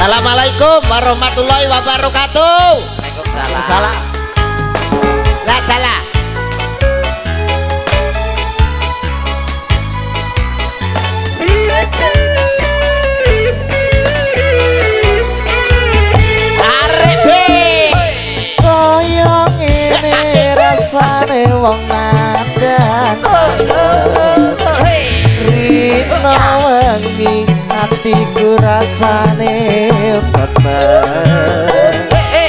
Assalamualaikum warahmatullahi wabarakatuh. Waalaikumsalam. Lah salah. Rasane wong nandan Rino wengi hatiku rasane bener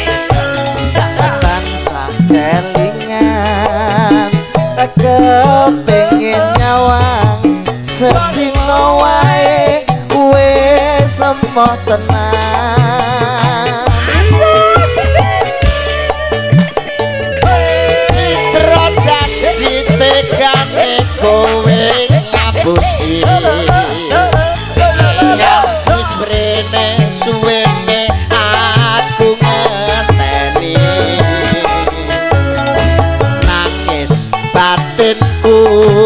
Tansah kelingan kepengin nyawang sedina wae wis sempo tenang Tegane kowe ngapusi Ngantis mrene suwene aku ngeteni Nangis batinku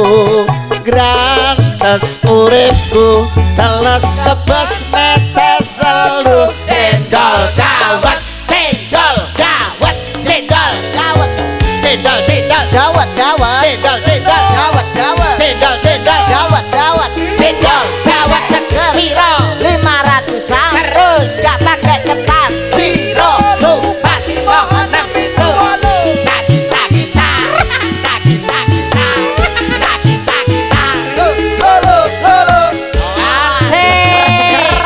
grantes uripku teles kebas metes selu cendol dawet cendol dawet cendol dawet cendol cendol dawet dawet cendol cendol dawet dawet cendol cendol dawet dawet cendol dawet seger piro 500-an terus gak pakai ketan piro lupa tiba 6 itu tagi tagi tagi tagi tagi lolo lolo asik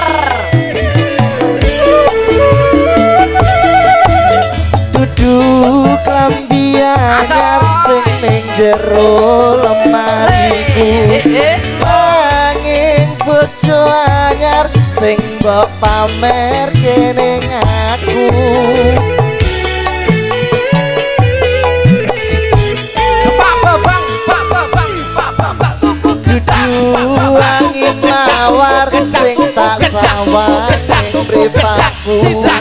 duduk lambian sing ning jero lemariku angin bojo anyar sing mbok pamer kene aku duduk angin mawar sing tak sawar ning mripatku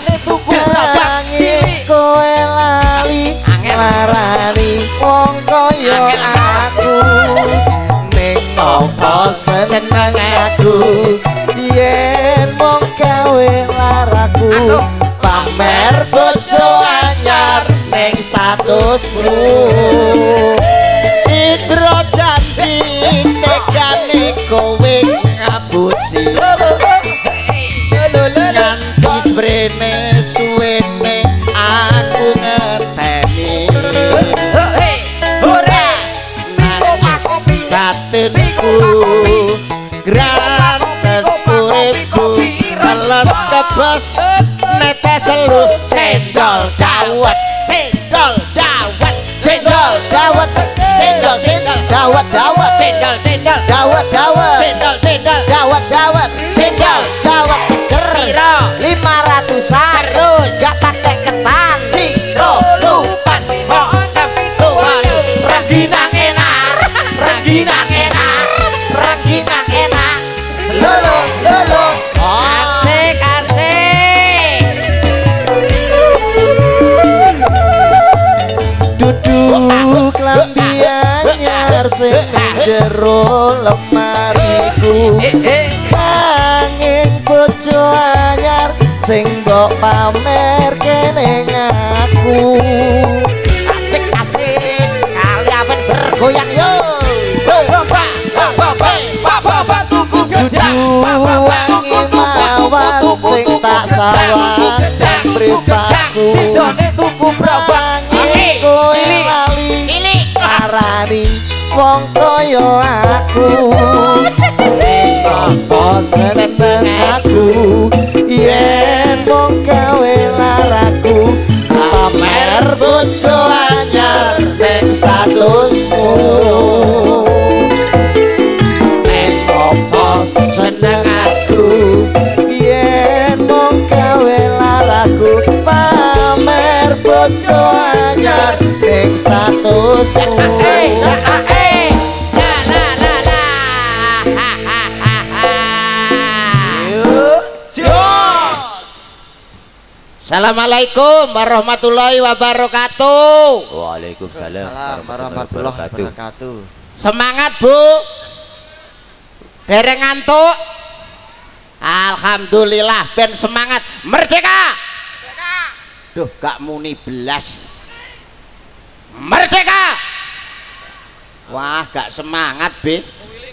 angin kowe lali larani wong kaya aku ning apa seneng aku yen mung gawe laraku pamer bojo anyar ning statusmu citra janji tegane kowe ngapusi nganti mrene suwene aku ngeteni ora nangis batinku grantes uripku teles kebas netes selu cendol dawet cendol dawet cendol dawet cendol cendol dawet dawet cendol cendol dawet dawet cendol cendol dawet dawet cendol dawet seger piro 500-an terus gak pakai ketan ciro lupa monem tuan ranginang enak ranginang enak ranginang enak lolo lolo asik asik duduk lambian sing jero lemariku angin bojo anyar sing mbok pamer kene aku asik asik kali apen bergoyang yo duduk angin mawar sing tak sawang dan mripatku angin kowe lali larani wong kaya aku apa seneng aku yen mung gawe laraku pamer bojo anyar ning statusmu nek apa seneng aku yen mung gawe laraku pamer bojo anyar ning statusmu Assalamualaikum warahmatullahi wabarakatuh. Waalaikumsalam warahmatullahi wabarakatuh. Semangat Bu. Dereng ngantuk. Alhamdulillah ben semangat merdeka. Duh gak muni belas. Merdeka. Wah gak semangat Be.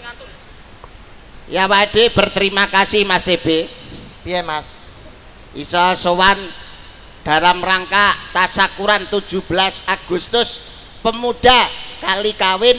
Ya Wadi berterima kasih Mas TB. Piye Mas? Iso sowan dalam rangka tasakuran 17 Agustus pemuda kali kawin.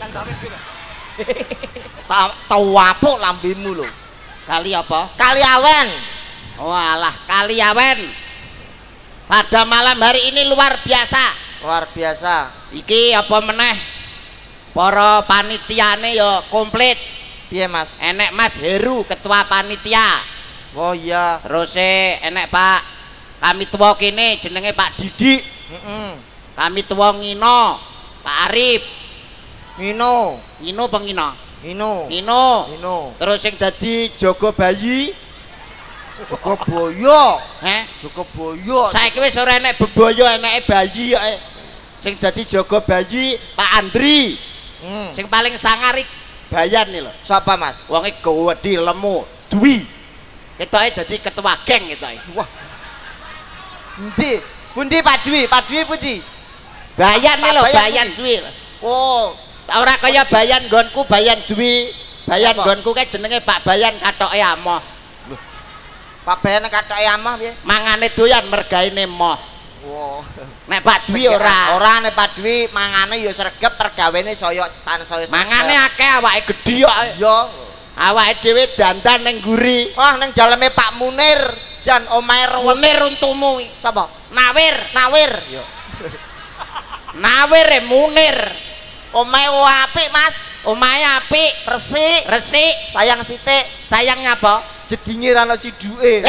Tahu apuk lambemu lho. Kali apa? Kali awen. Walah kali awen. Pada malam hari ini luar biasa. Luar biasa. Iki apa meneh? Para panitiane ya komplit. Piye Mas? Enek Mas Heru ketua panitia. Oh iya. Terus enek Pak kami tua kene jenenge Pak Didik. Kami tua ngino Pak Arif. Ngino. Ngino pengino. Ngino. Ngino. Ngino. Terus sing dadi jaga bayi Joko Boyo. Joko Boyo. Saiki wis ora enek bebaya, eneke bayi kok. Sing dadi jaga bayi Pak Andri. Sing paling sangar Bayan nih lho. Siapa Mas? Wonge gede lemu, Dwi. Ketoke dadi ketua geng ketoke. Wah. Endi? Pundi Pak Dwi? Pak Dwi pundi? Bayan nih lho, Bayan Dwi. Oh, ora kaya Bayan nggonku, Bayan Dwi. Bayan nggonku kae jenenge Pak Bayan katoke amoh. Lho. Pak Bayan katoke amoh piye? Mangane doyan mergaine moh. Wow. Nek Pak Dwi ora. Ora nek Pak Dwi mangane ya sregep pergawene saya tansaya. Mangane akeh awake gedhi kok. Iya. Awake dhewe dandan ning nguri. Wah ning daleme Pak Munir, jan omahe ruwes. Munir untumu. Sapa? Nawir. Nawir. Yo. Nawir Munir. Omahe apik Mas. Omahe apik, resik. Resik. Sayang sithik. Sayang ngapa? Jedinge ra ono ciduke.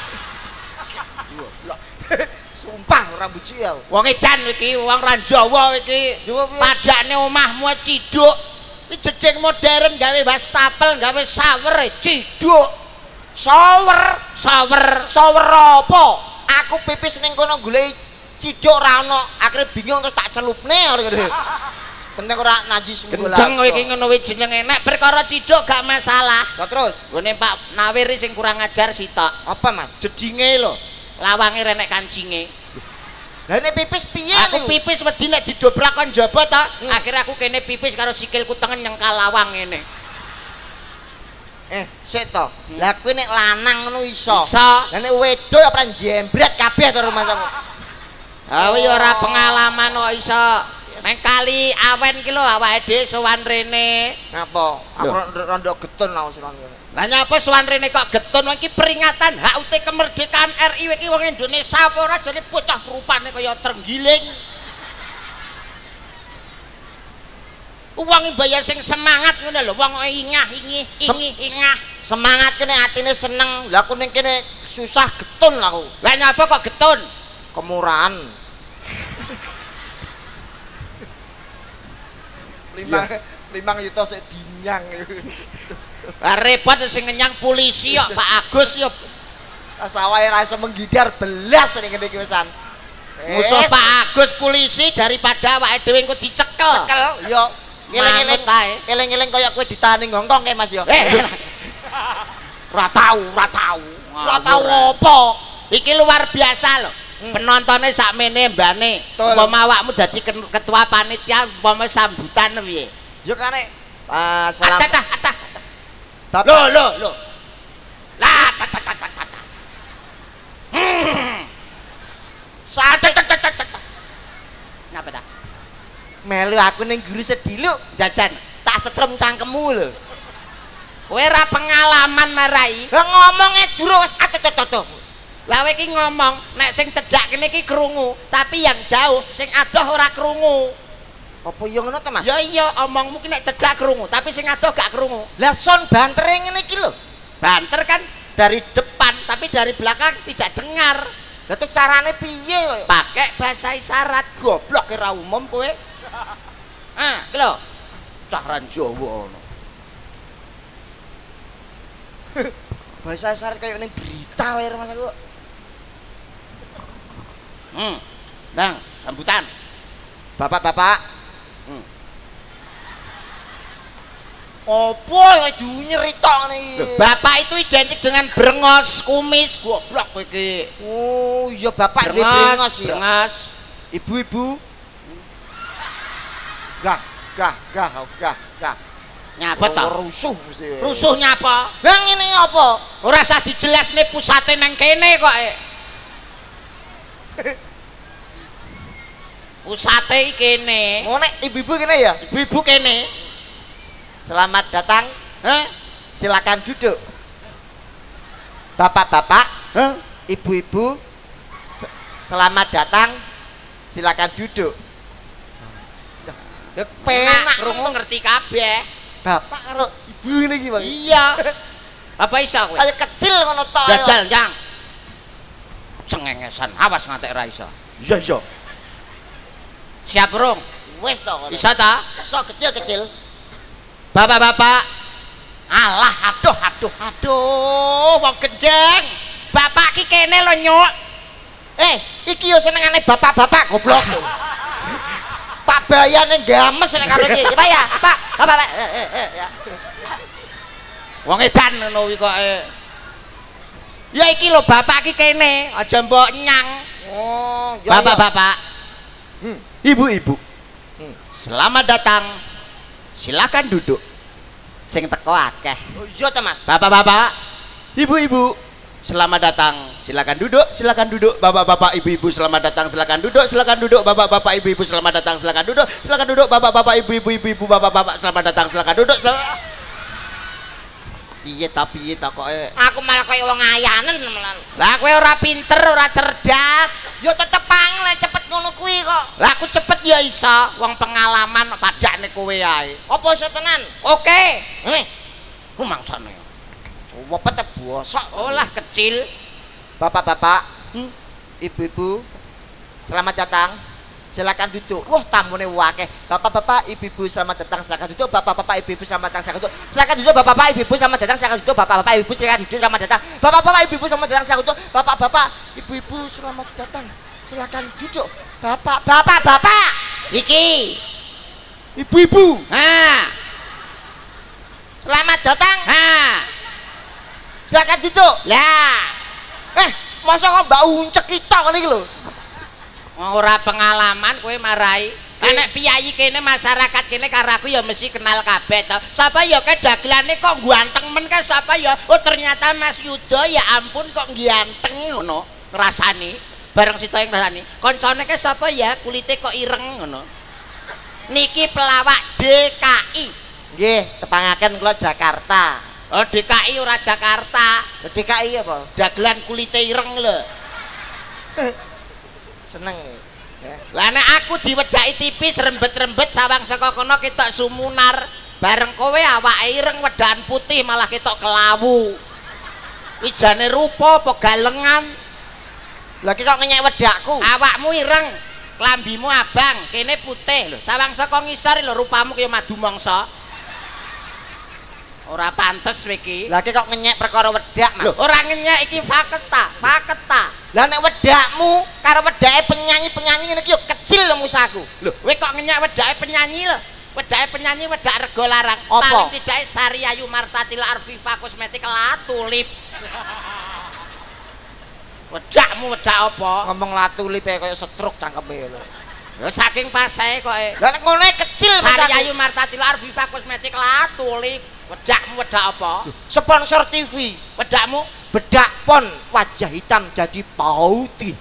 Sumpah ora buci ya. Wong edan iki, wong ra Jawa iki. Padane omahmu ciduk. Iki jeding modern gawe wastafel, gawe shower ciduk. Shower apa? Aku pipis ning kono golek ciduk ra ono. Akhire bingung terus tak celupne ngene. Penting ora najis mbola. Gendeng kowe iki ngono wae jenenge. Nek perkara ciduk gak masalah. Lah terus ngene Pak Nawir sing kurang ajar sitok. Apa Mas? Jedinge lho. Lawange renek kancinge. Lah nek pipis piye? Aku pipis wedi nek didobrak kon njaba ta. Akhire aku kene pipis karo sikilku tengen nyengkal lawang ngene. Sik to. Lah kowe nek lanang ngono iso. Iso. Lah nek wedok ora jembret kabeh to rumahmu. Ah ya ora pengalaman kok iso. Neng kali awen ki lho awake dhewe sowan rene. Ngapa? Aku rondo getun lah sowan kene. Lah nyapa sowan rene kok getun iki peringatan HUT kemerdekaan RI iki wong Indonesia apa ora jane bocah rupane kaya trenggiling. Wong bayar sing semangat ngono lho, wong ingah. Semangat kene atine seneng. Lah aku ning kene susah getun lah aku. Lah nyapa kok getun? Kemurahan. Limang yuta sik dinyang. Repot sing ngenyang polisi kok Pak Agus yo. Sawahe ra iso menggidar belas ning kene iki wisan. Musuh Pak Agus polisi daripada awake dhewe engko dicekel. Cekel yo. Eling-eling kaya kowe ditahan ning Hongkong kae Mas yo. Ora tau. Ora tau apa? Iki luar biasa lho. Penontonnya sakmene mbane. Umpama awakmu dadi ketua panitia umpama sambutan piye? Yo kane salam. Loh. Lah Ngapa ta? Melu aku ning guru sediluk Jajan tak setrem cangkemmu lho. Kowe ora pengalaman marai. Lah ngomongnya durung wis atuh. Lah kowe iki ngomong nek sing cedhak kene iki krungu, tapi yang jauh sing adoh ora krungu. Apa yo ngono to Mas? Ya iya omongmu ki nek cedhak krungu, tapi sing adoh gak krungu. Lah son bantere ngene iki lho. Banter kan dari depan tapi dari belakang tidak dengar. Lah terus carane piye koyo? Pakai bahasa isyarat. Goblok ora umum kowe. Iki lho. Cahran Jawa ngono. Bahasa isyarat kayak ning berita wae Mas aku. Bang, sambutan. Bapak-bapak. Opo kowe nyeritok nih. Bapak itu identik dengan brengos, kumis, goblok kowe iki. Oh, iya bapak duwe brengos ya. Brengos. Ibu-ibu. Gah. Nyapa to? Rusuh mesti. Rusuh nyapa? Lah ngene apa? Ora usah dijelasne pusate nang kene kok. Pusate iki kene. Ngono ibu-ibu kene ya? Ibu-ibu kene. Selamat datang. Heh? Silakan duduk. Bapak-bapak, ibu-ibu, selamat datang. Silakan duduk. Ya penak krungu ngerti kabeh. Bapak karo ibu ini iki, Bang. Iya. Apa iso kowe? Kayak kecil ngono tok. Jajal, Jang. Cengengesan, awas ngantek ra iso. Iya. Siap, Rung? Wis to. Bisa ta? Iso kecil-kecil. Bapak-bapak. Alah, aduh, wong gendeng. Bapak ki kene lho, Nyuk. Iki yo senengane bapak-bapak goblok. Pak bayane games nek karo iki. Kita ya, Pak. Bapak. Ya. Wong edan ngono kuwi kok. Ya iki lho bapak ki kene, aja mbok nyang. Oh, ya. Bapak-bapak. Ibu-ibu. Selamat datang. Silakan duduk. Sing teko akeh. Oh iya ta, Mas. Bapak-bapak, ibu-ibu, selamat datang. Silakan duduk, silakan duduk. Bapak-bapak, ibu-ibu, selamat datang. Silakan duduk, silakan duduk. Bapak-bapak, ibu-ibu, selamat datang. Silakan duduk, silakan duduk. Bapak-bapak, ibu-ibu, bapak-bapak, selamat datang. Silakan duduk. Piye ta kok Aku malah kaya wong ayanen malah. lah kowe ora pinter, ora cerdas. Yo tetep angel cepet ngono kuwi kok. Lah aku cepet ya iso, wong pengalaman padane kowe ae. Apa iso tenan? Oke. Ku mangsane. Wepet bosok. Olah kecil. Bapak-bapak, ibu-ibu, selamat datang. Silakan duduk. Wah, tamune akeh. Bapak-bapak, ibu-ibu, selamat datang. Silakan duduk. Bapak-bapak, ibu-ibu, selamat datang. Silakan duduk. Silakan duduk. Bapak-bapak, ibu-ibu, selamat datang. Silakan duduk. Bapak-bapak, ibu-ibu, silakan duduk. Selamat datang. Bapak-bapak, ibu-ibu, selamat datang. Silakan duduk. Bapak-bapak, ibu-ibu, selamat datang. Silakan duduk. Bapak-bapak. Iki. Ibu-ibu. Selamat datang. Silakan duduk. Lah. Masa kok mbak uncek kita kan iki lho. Ora pengalaman kowe marai. Nek piyayi kene masyarakat kene karo aku ya mesti kenal kabeh to. Sapa ya ke dagelane kok ganteng men ka sapa ya? Oh ternyata Mas Yudo ya ampun kok ganteng ngono ngrasani. Bareng sita yang ngrasani. Koncone ke sapa ya? Kulite kok ireng ngono. Niki pelawak DKI. Nggih, tepangaken kula Jakarta. Oh DKI ora Jakarta. DKI apa? Dagelan kulite ireng lho. Seneng ya. Lah nek aku diwedhaki tipis rembet-rembet sawang saka kono ketok sumunar, bareng kowe awake ireng wedahan putih malah ketok kelawu. Wijane rupa apa galengan? Lah ki kok ngenyek wedakku. Awakmu ireng, klambimu abang, kene putih lho. Sawang saka ngisor lho rupamu kaya madu mangsa. Ora pantes kowe iki. Lah ki kok ngenyek perkara wedak, Mas. Lho, ora ngenyek iki fakta. Lah nek wedakmu karo wedake penyanyi-penyanyi ngene iki yo kecil lho musaku. Lho, kowe kok ngenyek wedake penyanyi lho. Wedake penyanyi wedak rego larang. Apa? Paling tidake Sari Ayu Martatil Arfifa Kosmetik Latulip. Wedakmu wedak apa? Ngomong Latulip kaya stroke cangkeme lho. Lho saking pasae kok. Lah nek ngono kecil Sari musaku. Ayu Martatil Arfifa Kosmetik Latulip. Wedakmu wedak apa? Sponsor TV. Wedakmu Bedak pon wajah hitam jadi putih.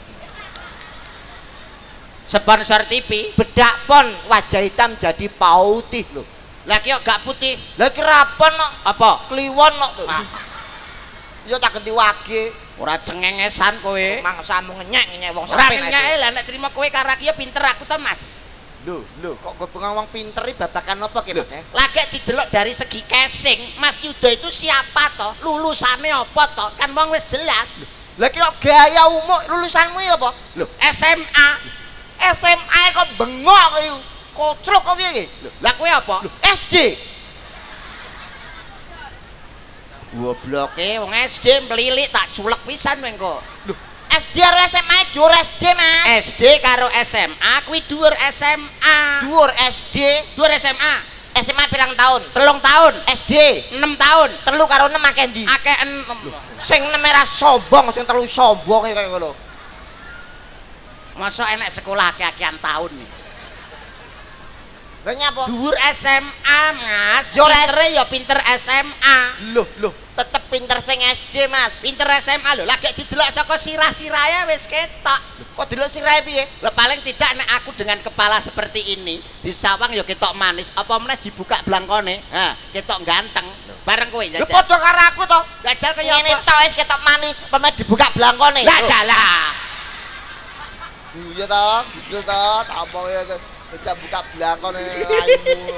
sponsor TV. Bedak pon wajah hitam jadi putih lho. Lah ki gak putih. Lah ki rapon kok. Apa? Kliwon kok. Yo tak ganti wage. Ora cengengesan kowe. Mangsamu ngenyek wong Ora sampe. ngenyek lah nek trimo kowe karo aku ya pinter aku to, Mas. Lho, kok gobeng wong pinter iki babakan apa ki, Mas? Lagi didelok dari segi casing, Mas Yudo itu siapa toh? Lulusane apa toh? Kan wong wis jelas. Lah ki kok gaya umum lulusanmu ya apa? Lho, SMA. SMA kok bengok iki. Koclok kok piye iki? Lah kowe apa? SD. Gobloke wong SD melilik tak culek pisan mengko. Lho, SD karo SMA dhuwur SD, Mas. SD karo SMA kuwi dhuwur SMA. Dhuwur SD, Dhuwur SMA. SMA pirang tahun? 3 tahun. SD 6 tahun. 3 karo 6 akeh ndi? Akeh Sing 6 era sombong, sing 3 sombong kaya ngono. Masa enek sekolah akeh-akehan tahun nih. Lah nyapa? Dhuwur SMA, Mas. Yo, Pintere ya pinter SMA. Loh, tetep pinter sing SD, Mas. Pinter SMA lho, lagi didelok saka sirah-sirahnya wis ketok. Kok delok sirahe piye? Lah paling tidak nek aku dengan kepala seperti ini, disawang ya ketok manis, apa meneh dibuka blangkone, ha, ketok ganteng. Bareng kowe Lho jajal. padha karo aku to. Jajal kaya Ngene apa? tok wis ketok manis, pemeh dibuka blangkone. Lah dalah. Iya to, betul to, tak omong ya. Aja buka blangkone raimu.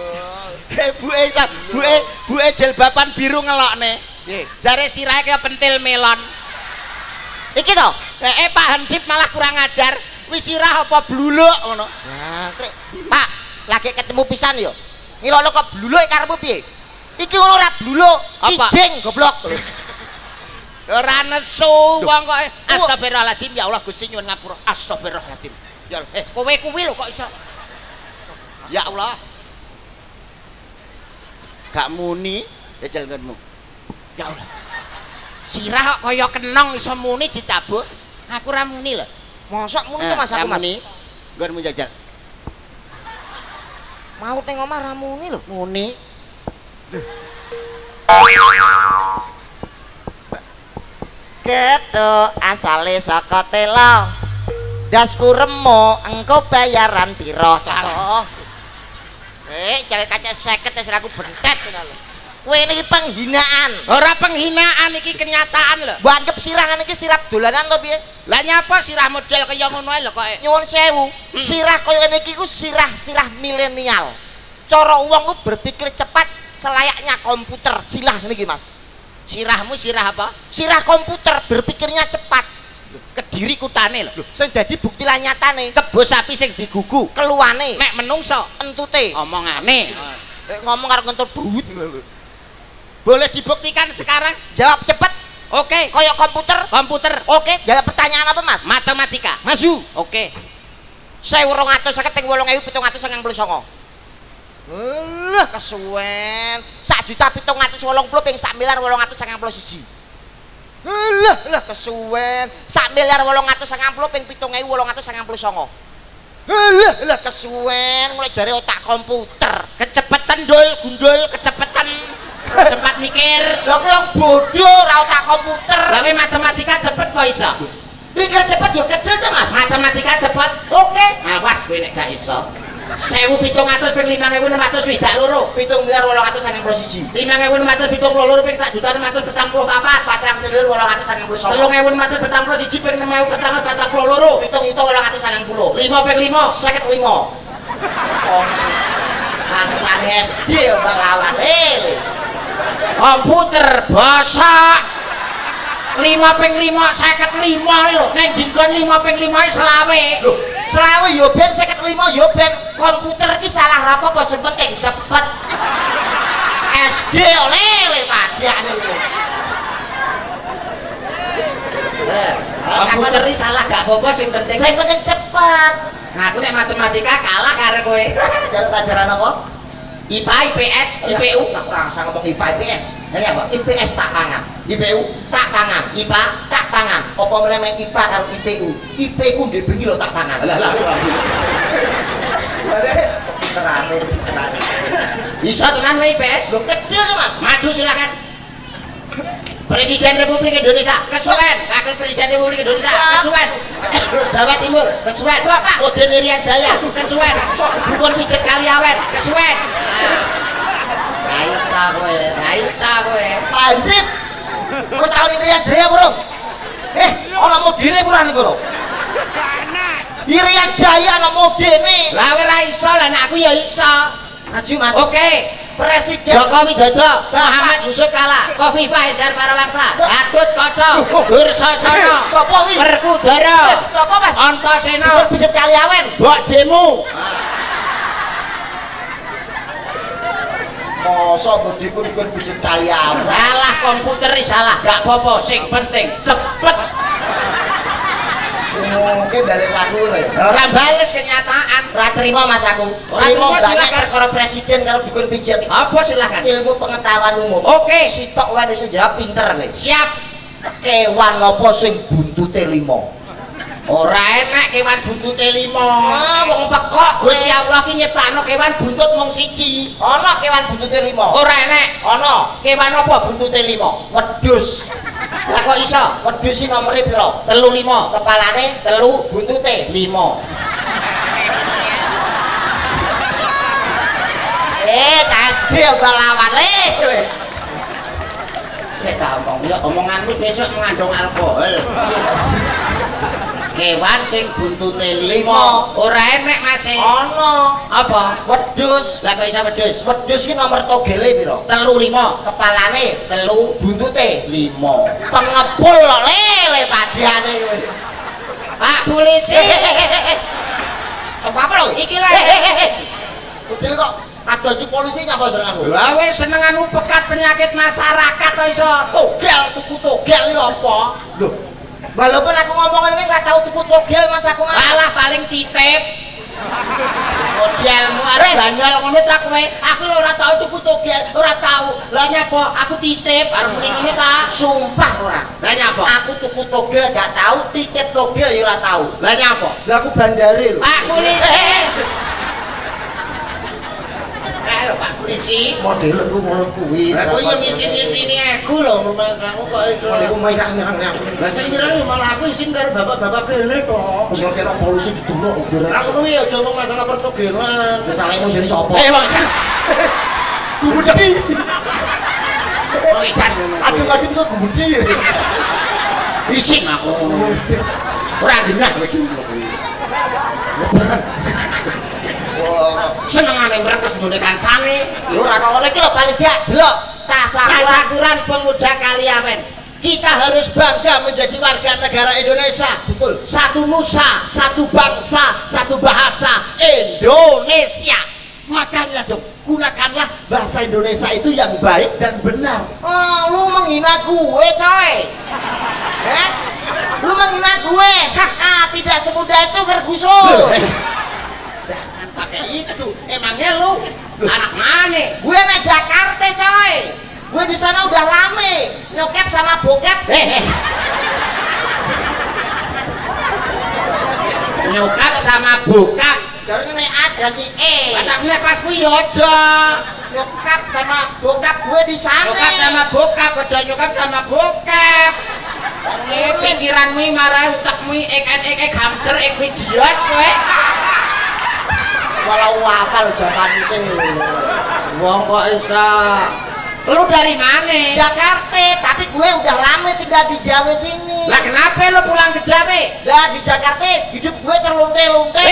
Buke jilbaban biru ngelokne. Nggih. Jare sirahe kaya pentil melon. Iki to. Pak Hansip malah kurang ajar. Wis sirah apa bluluk ngono. Nah, Pak, lagi ketemu pisan yo. Ngilolo kok bluluk karepmu piye? Iki ngono ora bluluk, Apa? kijing goblok. Ora nesu wong kok. Astagfirullahaladzim ya Allah Gusti nyuwun ngapura. Astagfirullahaladzim. Ya kowe kuwi lho kok iso. Ya Allah. Gak muni jajal nggonmu. Ya Allah. Sirah kok kaya kenong iso muni ditabuk. Aku ora muni lho. Mosok muni to Mas aku Mas. muni. Nggonmu jajal. Mau teng omah ra muni lho. Muni. Keto asale saka telo. Dasku remo engko bayaran piro? Jalet kaca 50 wis aku bentet ngono lho. Kowe niki penghinaan. Ora penghinaan iki kenyataan lho. Mbok anggap sirah niki sirah dolanan to piye? Lah nyapa sirah model kaya ngono ae lho kok. Nyuwun sewu. Sirah kaya niki ku sirah milenial. Cara wong ku berpikir cepat selayaknya komputer. Silah niki Mas. Sirahmu sirah apa? Sirah komputer berpikirnya cepat. Kediri kutane lho. Sing dadi bukti lah nyatane. Kebo sapi sing digugu. Keluwane. Nek menungso Entute. omongane. Ngomong karo ngentur buut. Boleh dibuktikan sekarang? Jawab cepet. Oke. Kaya komputer. Komputer. Oke, jawab pertanyaan apa Mas? Matematika. Maju. Oke. 1250 ping 8799. Lah kesuwen. 1.780 ping 1.891. Lah kesuwen. 1.890 ping 7.899. Lah kesuwen mulai jare otak komputer. Kecepetan dul gundul kecepetan sempat mikir. Lah kok bodoh ora otak komputer. Lah matematika cepet kok iso? Pikir cepet yo kecil to Mas. Matematika cepet. Oke. Awas kowe nek gak iso. 1.700 ping 5.600 swidak loro. 7.891. 5.672 ping 1.644. 4.891. 3.441 ping 6.442. Hitung 890. 5 ping 5 55. Angsane SD Bang lawan. komputer basa 5 ping 5 55 lho nek dingkon 5 ping 5 selawe. Selawe yo ben 55 yo ben komputer iki salah apa sing penting cepet. SD lele padane lho. Komputer iki salah gak apa-apa sing penting cepet. Nah aku nek matematika kalah karo kowe. Jalur pelajaran apa? IPA, IPS, IPU. Tak rasa ngomong IPA IPS. Ya apa? IPS tak pangan. IPU Tak pangan. IPA Tak pangan. Apa meneh IPA karo IPU? IPU ndek bengi lho tak pangan. Lah. Terane. bisa tenan kowe IPS Lho kecil tuh Mas. maju silakan. Presiden Republik Indonesia kesuwen, Wakil Presiden Republik Indonesia kesuwen, Jawa Timur kesuwen, Bapak Raden Irian Jaya kesuwen, Dukun Pijet Kaliawen kesuwen. Raisa kowe. Hansip. Wis tahun Irian Jaya burung. Ana modene pura niku lho. Irian Jaya ana modene. Lah kowe ra iso lah nek aku ya iso. Maju Mas. Oke. Presiden Joko Widodo, Muhammad Yusuf Kala, Khofifah Indar Parawangsa, Gatot Kaca, Dursasana, Sopo wi? Werkudara, Sopo Mas? Antasena, Bisa Kaliawen. Mbok Demo. Mosok bodiku dikon bisa Kaliawen. Salah komputer salah, gak apa-apa, sing penting cepet. Oke bales aku ya. Ora bales kenyataan. Ora trimo Mas aku. Ora trimo silakan karo presiden karo dukun pijet. Apa silakan? Ilmu pengetahuan umum. Oke. Sitok wae iso jawab pinter kowe. Siap. Kewan apa sing buntute 5? Ora enak kewan buntute 5. Ah, wong pekok Gusti Allah ki nyiptakno kewan buntut mung siji. Ana kewan buntute 5. Ora enak. Ana. Kewan apa buntute 5? Wedhus. Lah kok iso? Wedhus iki nomere piro? 35. Kepalane 3 buntute 5. Tasbih lawan le. Saya tak omong, ya omonganmu besok mengandung alkohol. Kewan sing buntute 5. Ora enek Mas. Ana. Apa? Wedhus. Lah kok iso wedhus? Wedhus ki nomor togele piro? 35. Kepalane 3 buntute 5. pengepul kok lele padane kowe. Pak polisi. Apa lho? Iki lho. Kutil kok ada polisi nyapa senenganmu? Lah wis senenganmu pekat penyakit masyarakat kok iso togel tuku togel iki apa? Lho. Walaupun aku ngomong ini nggak tahu tuku togel Mas aku nggak. Alah paling titip. Modelmu arep banyol ngono ta kowe. Aku lho ora tau tuku togel, ora tau. Lah nyapa? Aku titip arep ngene ta. Sumpah ora. Lah nyapa? Aku tuku togel nggak tahu, titip togel ya ora tahu. Lah nyapa? Lah aku bandare lho. Pak polisi. Ayo Pak polisi. Model aku ngono kuwi. Aku yo ngisin-ngisini aku lho rumah kamu kok itu. Aku mau irang-irang aku. Lah sing bilang malah aku isin karo bapak-bapak kene kok. Wis kira polisi didemok kira. Lah ngono ya aja ngomong masalah pertogelan. Wis salehmu sini sapa? Bang. Gumudi. Oh ikan ngono. Aduh bisa gumudi. Isin aku ngono. Ora genah kowe iki. Senengane mretes ngene kancane. Yo ora kok ngene iki lho paling gak delok Tasakuran pemuda Kaliawen. Kita harus bangga menjadi warga negara Indonesia. Betul. Satu nusa, satu bangsa, satu bahasa Indonesia. Makanya dong, gunakanlah bahasa Indonesia itu yang baik dan benar. Oh, lu menghina gue, coy. Lu menghina gue. Haha, tidak semudah itu Ferguson. Jangan pakai itu. Emangnya lu anak mana? Gue anak Jakarta, coy. Gue di sana udah lama nyokap sama bokap. Nyokap sama bokap. Jadi ini A ganti E. Padahal pas kuwi aja. Nyokap sama bokap gue di sana. Nyokap sama bokap, aja nyokap sama bokap. Ini pikiranmu marah utakmu ek hamster ek videos kowe. Walau apa lo zaman sing Wong kok iso. Lu dari mana? Jakarta, tapi gue udah lama tinggal di Jawa sini. Lah kenapa lu pulang ke Jawa? Lah di Jakarta hidup gue terlunte-lunte.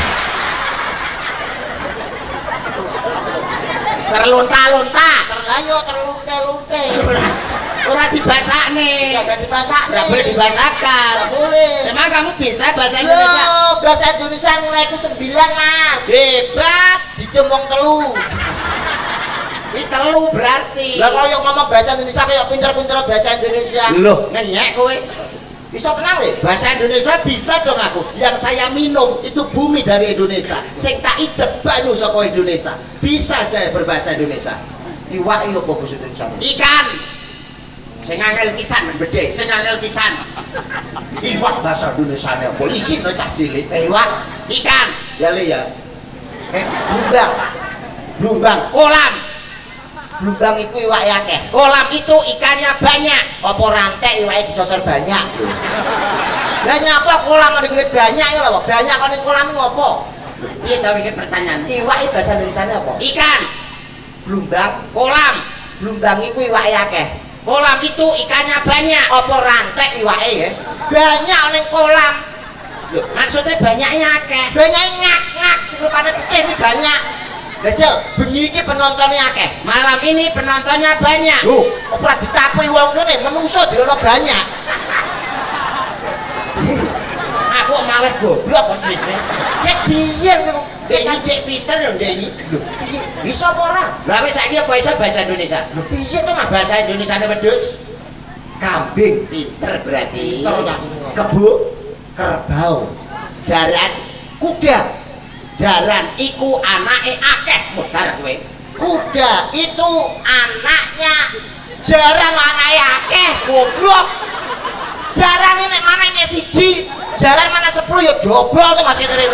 Terlunta-lunta. Ayo terlunte-lunte. Ora dibasakne. Ya gak dibasakne. Gak boleh dibasakan. Gak boleh. Emang kamu bisa bahasa Indonesia? Loh, bahasa Indonesia nilaiku 9 Mas. Hebat. Dicembong telu. Ini telu berarti. Lah kalau yang ngomong bahasa Indonesia kayak pinter-pinter bahasa Indonesia. Loh, ngenyek kowe. Bisa kenal ya? Bahasa Indonesia bisa dong aku. Yang saya minum itu bumi dari Indonesia. Sing tak idep banyu saka Indonesia. Bisa saya berbahasa Indonesia. Iwak iyo apa bahasa Indonesia? Ikan. Sing angel pisan bedhe, sing angel pisan. Iwak bahasa Indonesia ne polisi no cah cilik. Iwak, Ikan. ya le ya. Blumbang. Blumbang. Kolam. Blumbang itu iwak akeh. Kolam itu ikannya banyak. Apa rantai iwaknya disosor banyak. Lah nyapa kolam ada gede banyak ya lho. Banyak kan kolam ngopo? Iya tahu ini pertanyaan. Iwak itu bahasa Indonesia apa? Ikan. Blumbang. Kolam. Blumbang itu iwaknya akeh. Kolam itu ikannya banyak. Apa rantai iwaknya ya? Banyak ning kolam. Loh, maksudnya banyaknya akeh. Banyak ngak-ngak sebelumnya putih ini banyak. Gajal, bengi iki penontonnya akeh. Malam ini penontonnya banyak. Loh, ora dicapai wong kene menungso dirono banyak. Aku malah goblok kok wis. Nek biyen ngono. Dek cek Peter lho Dek iki. Bisa apa ora? Lah wis saiki apa iso bahasa Indonesia? Lho piye to Mas? Bahasa Indonesia ne wedhus. Kambing. Peter berarti. Pinter ya. Kebo. kerbau, jaran kuda. jaran iku anake akeh mutar kowe Kuda itu anaknya jaran, anaknya akeh goblok. Jaran ini mana ini siji, jaran mana 10 ya dobel tuh Mas Kitri.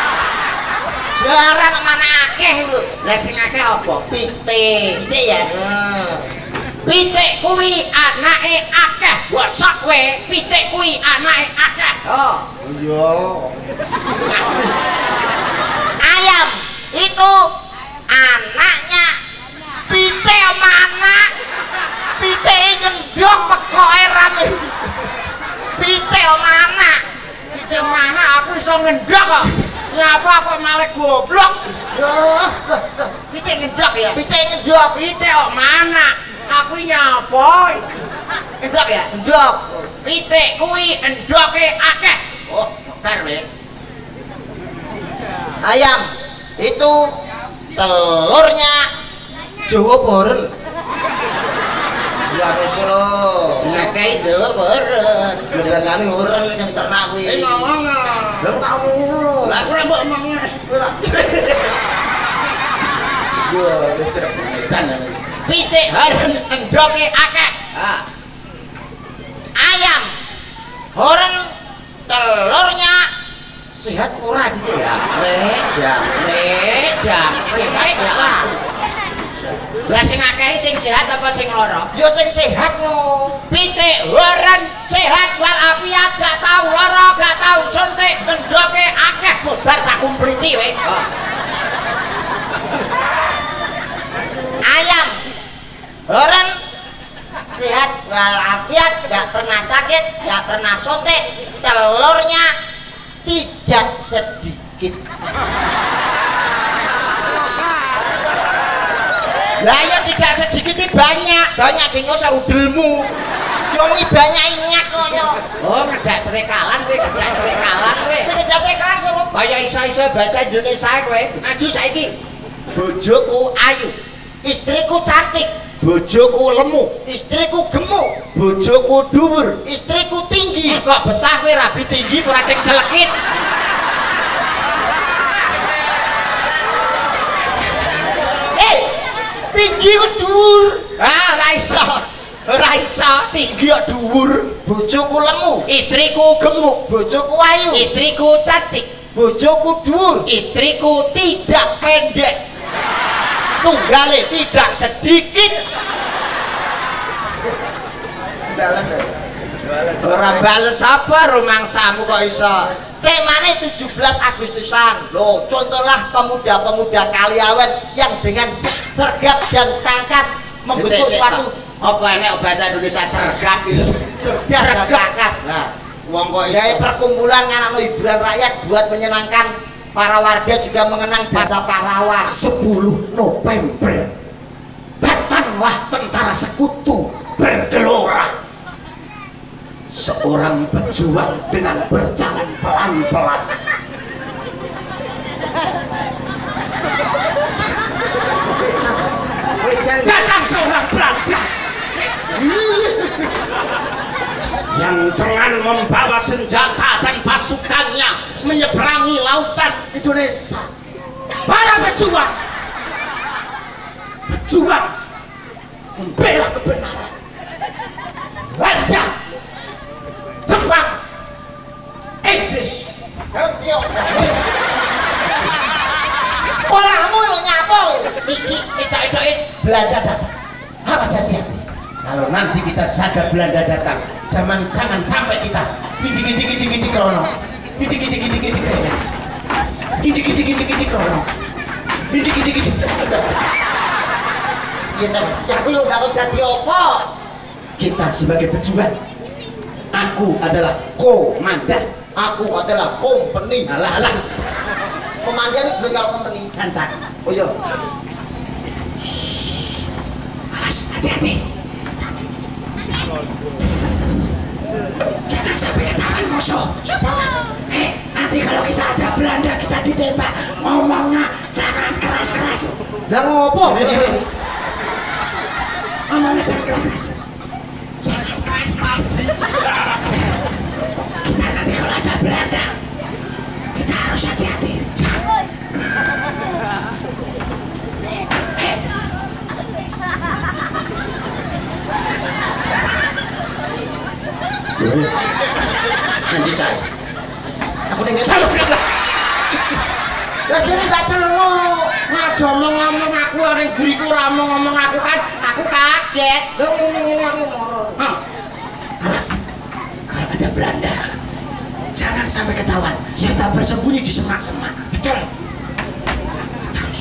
Jaran mana akeh lho. lah sing akeh apa Pitik. pitik ya pitik kuwi anake akeh bosok kowe pitik kuwi anake akeh oh Iya. Ayam itu anaknya pitik mana? Pitik ngendok pekoke rame. Pitik mana? pitik mana aku iso ngendok kok ngapa kok malah goblok pitik ngendok ya Pitik ngendok. pitik kok mana aku nyapa ngendok ya Ngendok. pitik kuwi endoke akeh oh mutar we Ayam itu telurnya Jawa Boren. Jawa Solo. sing akeh Jawa Boren Biasane oren yang ternak kuwi. ngomong Lha kamu ngono. lah aku mbok ngomong pitik haren endoke akeh Ayam oren telurnya sehat ora gitu ya. jam sehat ya lah lah sing akeh sing sehat apa sing lara Ya sing sehat no. pitik haren sehat walafiat gak tau lara gak tau suntik endoke akeh modar tak kumpliti we Ayam oren sehat walafiat, nggak pernah sakit, nggak pernah sotek, telurnya tidak sedikit. lah ya tidak sedikit banyak Banyak bingung usah udelmu. Diomongi banyak inyak kok yo. oh ngejak serekalan kowe ngejak serekalan kowe Sekejap saya kan suruh. kaya iso-iso bahasa Indonesia kowe maju saiki bojoku ayu Istriku cantik, bojoku lemu istriku gemuk, bojoku dhuwur istriku tinggi. kok betah kowe rabi tinggi pratik celekit Tinggi ku dhuwur. ora iso tinggi kok dhuwur Bojoku lemu, istriku gemuk bojoku ayu, istriku cantik bojoku dhuwur, istriku tidak pendek tunggale tidak sedikit ora bales apa rumangsamu kok iso temane 17 Agustusan. Loh, contohlah pemuda-pemuda Kaliawen yang dengan sergap dan tangkas membentuk suatu apa enek bahasa Indonesia sergap itu cerdas dan tangkas. Nah, wong kok dari iso perkumpulan anak hiburan rakyat buat menyenangkan para warga juga mengenang jasa pahlawan. 10 November datanglah tentara sekutu bergelora seorang pejuang dengan berjalan pelan-pelan datang seorang pelajar yang dengan membawa senjata dan pasukannya menyeberangi lautan Indonesia. Para pejuang membela kebenaran. Belanda, Jepang, Inggris. Olahmu lo nyapa lo. Iki kita Belanda datang. Awas hati-hati. Kalau nanti kita jaga Belanda datang, jangan sampai kita gini krono. Gini krono. Gini krono. Gini. Iya tapi lo dapat ganti apa? Kita sebagai pejuang, aku adalah komandan. Aku adalah company. Alah, Komandan itu beli kalau company. kancak. Oh iya. Awas, hati-hati. Jangan sampai ketahuan musuh. Nanti kalau kita ada Belanda, kita ditembak, ngomongnya jangan keras-keras. Lah ngopo? Ngomongnya jangan keras-keras. Jangan keras-keras. Kita nanti kalau ada Belanda, Nanti cai. Aku ning saluk lah. Lah dene gak celuk. Ngajo ngomong aku ning guriku ora ngomong aku kan aku kaget. Lho ngene aku moro. Awas. Kalau ada Belanda, jangan sampai ketahuan. Kita bersembunyi di semak-semak. Betul. Terus.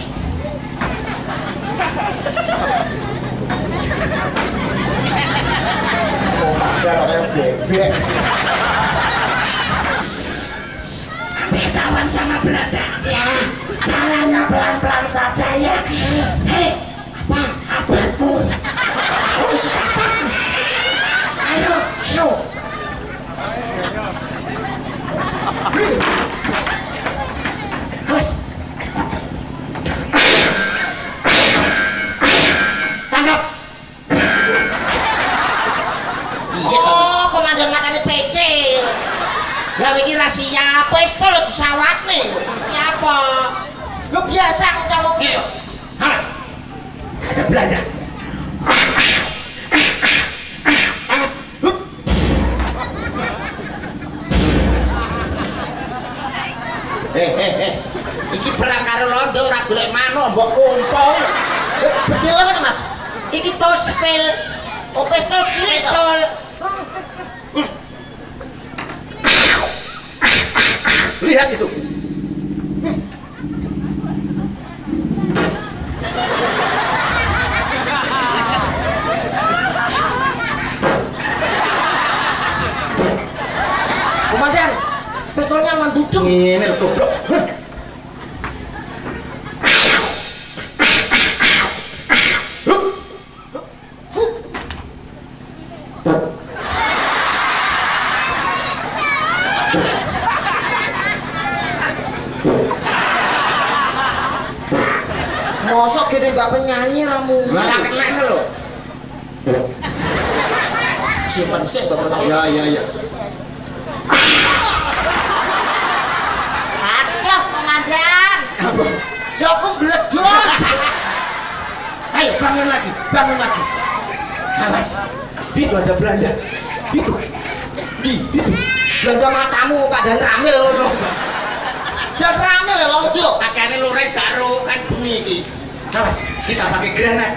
Bebek. Nanti ketahuan sama Belanda. Ya, jalannya pelan-pelan saja ya. Hei, apa? Abadmu. Terus katakan. Ayo, ayo. Terus. Tangkap. Oh, komandan matane PC. Lah iki rahasia pistol pesawat nih. Nyapa? Lu biasa ngecaluk. Awas. Ada Belanda. Iki perang karo londo ora golek manuk mbok kumpul. Bedil apa Mas? Iki tospel. Oh pistol pistol. Lihat itu. Komandan, pistolnya menduduk. Ini lho goblok. Mosok gede mbak penyanyi ramu. Lah kena lho. Simpen sih bapak. Ya. Aduh komandan. Ya aku meledos. Ayo bangun lagi. Awas. Itu ada Belanda. Itu. Belanda matamu pada ramil loh. Dan ramil ya londo. Pakaiannya lureng karo kan bumi iki. Awas, kita pakai granat.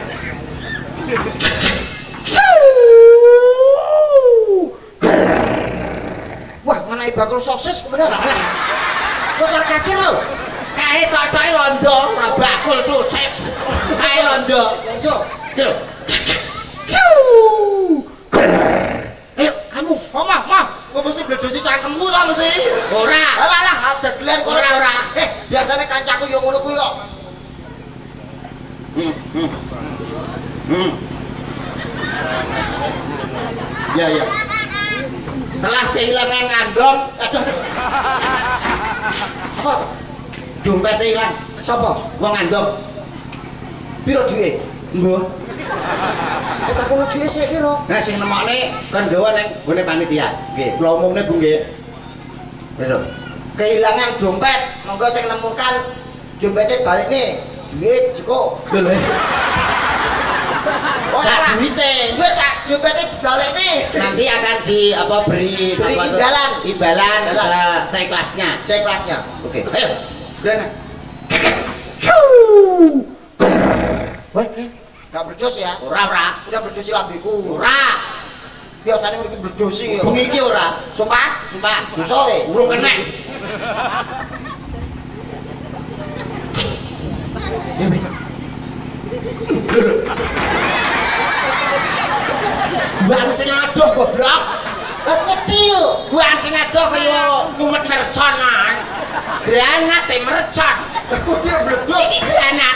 Wah, mana bakul sosis kebenaran. Kocar kacir lo. Kae totoke londo, ora bakul sosis. Kae londo. Yo, Yo. Ayo, kamu. mah. Kok mesti bledosi cangkemmu ta mesti? Ora. Alah, ada gelar kok. Ora. Biasane kancaku yo ngono kuwi kok. Ya. Telah kehilangan ngandong. Aduh. Apa? Dompet hilang. Sapa? Wong ngandong. Piro duwe? Mbah. Tak kono duwe sik piro? Nah sing nemokne kon gawa ning gone panitia. Nggih, kula umumne Bu nggih. Piro? Kehilangan dompet, monggo sing nemukan dompetnya balik nih. Duit cukup. Lho. Oh, Sak duite. Duit sak dompetnya balik nih. Nanti akan beri imbalan seikhlasnya. Cek kelasnya. Oke. Ayo. Granat. Gak berdos ya? Ora. Udah berdosi lambiku. Ora. Biasanya urip berdosi ya. Bengi iki ora. Sumpah? Dosa e. Urung kena. Ya, Be. Buang sing adoh goblok. Kecil. Buang sing adoh kaya ngumet mercon ae. Granat e mercon. Udah berdos. Iki granat.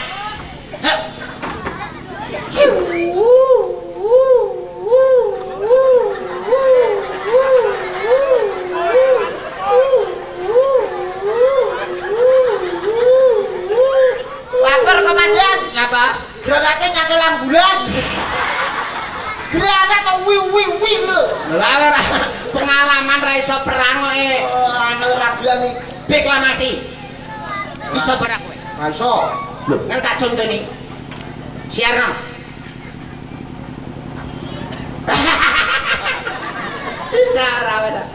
Lapor komandan. Napa? Granatnya nyatu bulan. Granat atau wi lho. Lah ora pengalaman ra iso perang kok e. Angel rabian nih. Deklamasi. Iso para kowe. Nggak iso. Lho, nang tak contoni. Siarno. cara benar.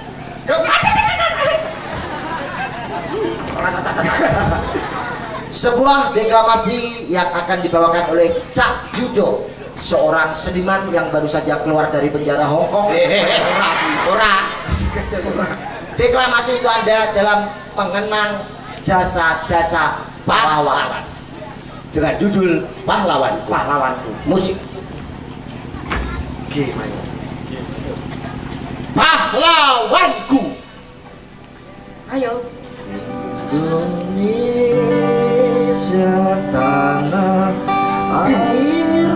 Sebuah deklamasi yang akan dibawakan oleh Cak Yudo, seorang seniman yang baru saja keluar dari penjara Hong Kong. Ora. Deklamasi itu ada dalam mengenang jasa-jasa pahlawan Dengan judul Pahlawanku. pahlawanku. Musik. Gimana? Pahlawanku. Ayo. Indonesia tanah air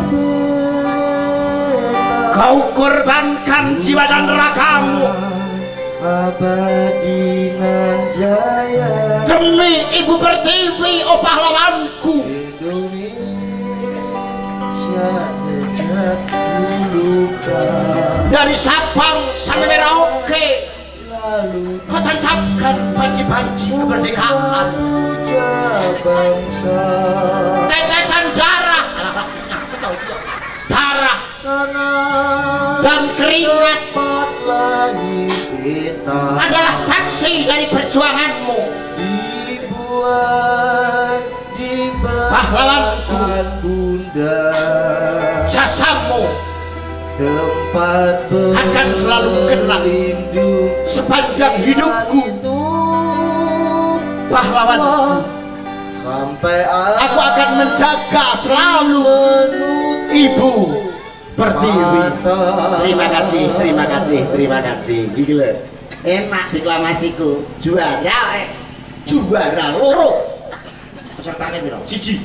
beta, Kau korbankan jiwa dan ragamu abadi nan jaya demi Ibu Pertiwi, oh pahlawanku. Indonesia sejak dulu kan Dari Sabang sampai Merauke selalu kau tancapkan panci-panci kemerdekaan, puja bangsa tetesan darah, darah sana dan keringat tempat lahir kita adalah saksi dari perjuanganmu. dibuat Pahlawanku. dibesarkan bunda, Jasamu tempat akan selalu kenang berlindung sepanjang hidupku. itu Pahlawanku, sampai aku akan menjaga selalu menutup Ibu Pertiwi. mata. Terima kasih, terima kasih, terima kasih. Gila, enak deklamasiku. Juara, juara loro. Pesertanya bilang Siji.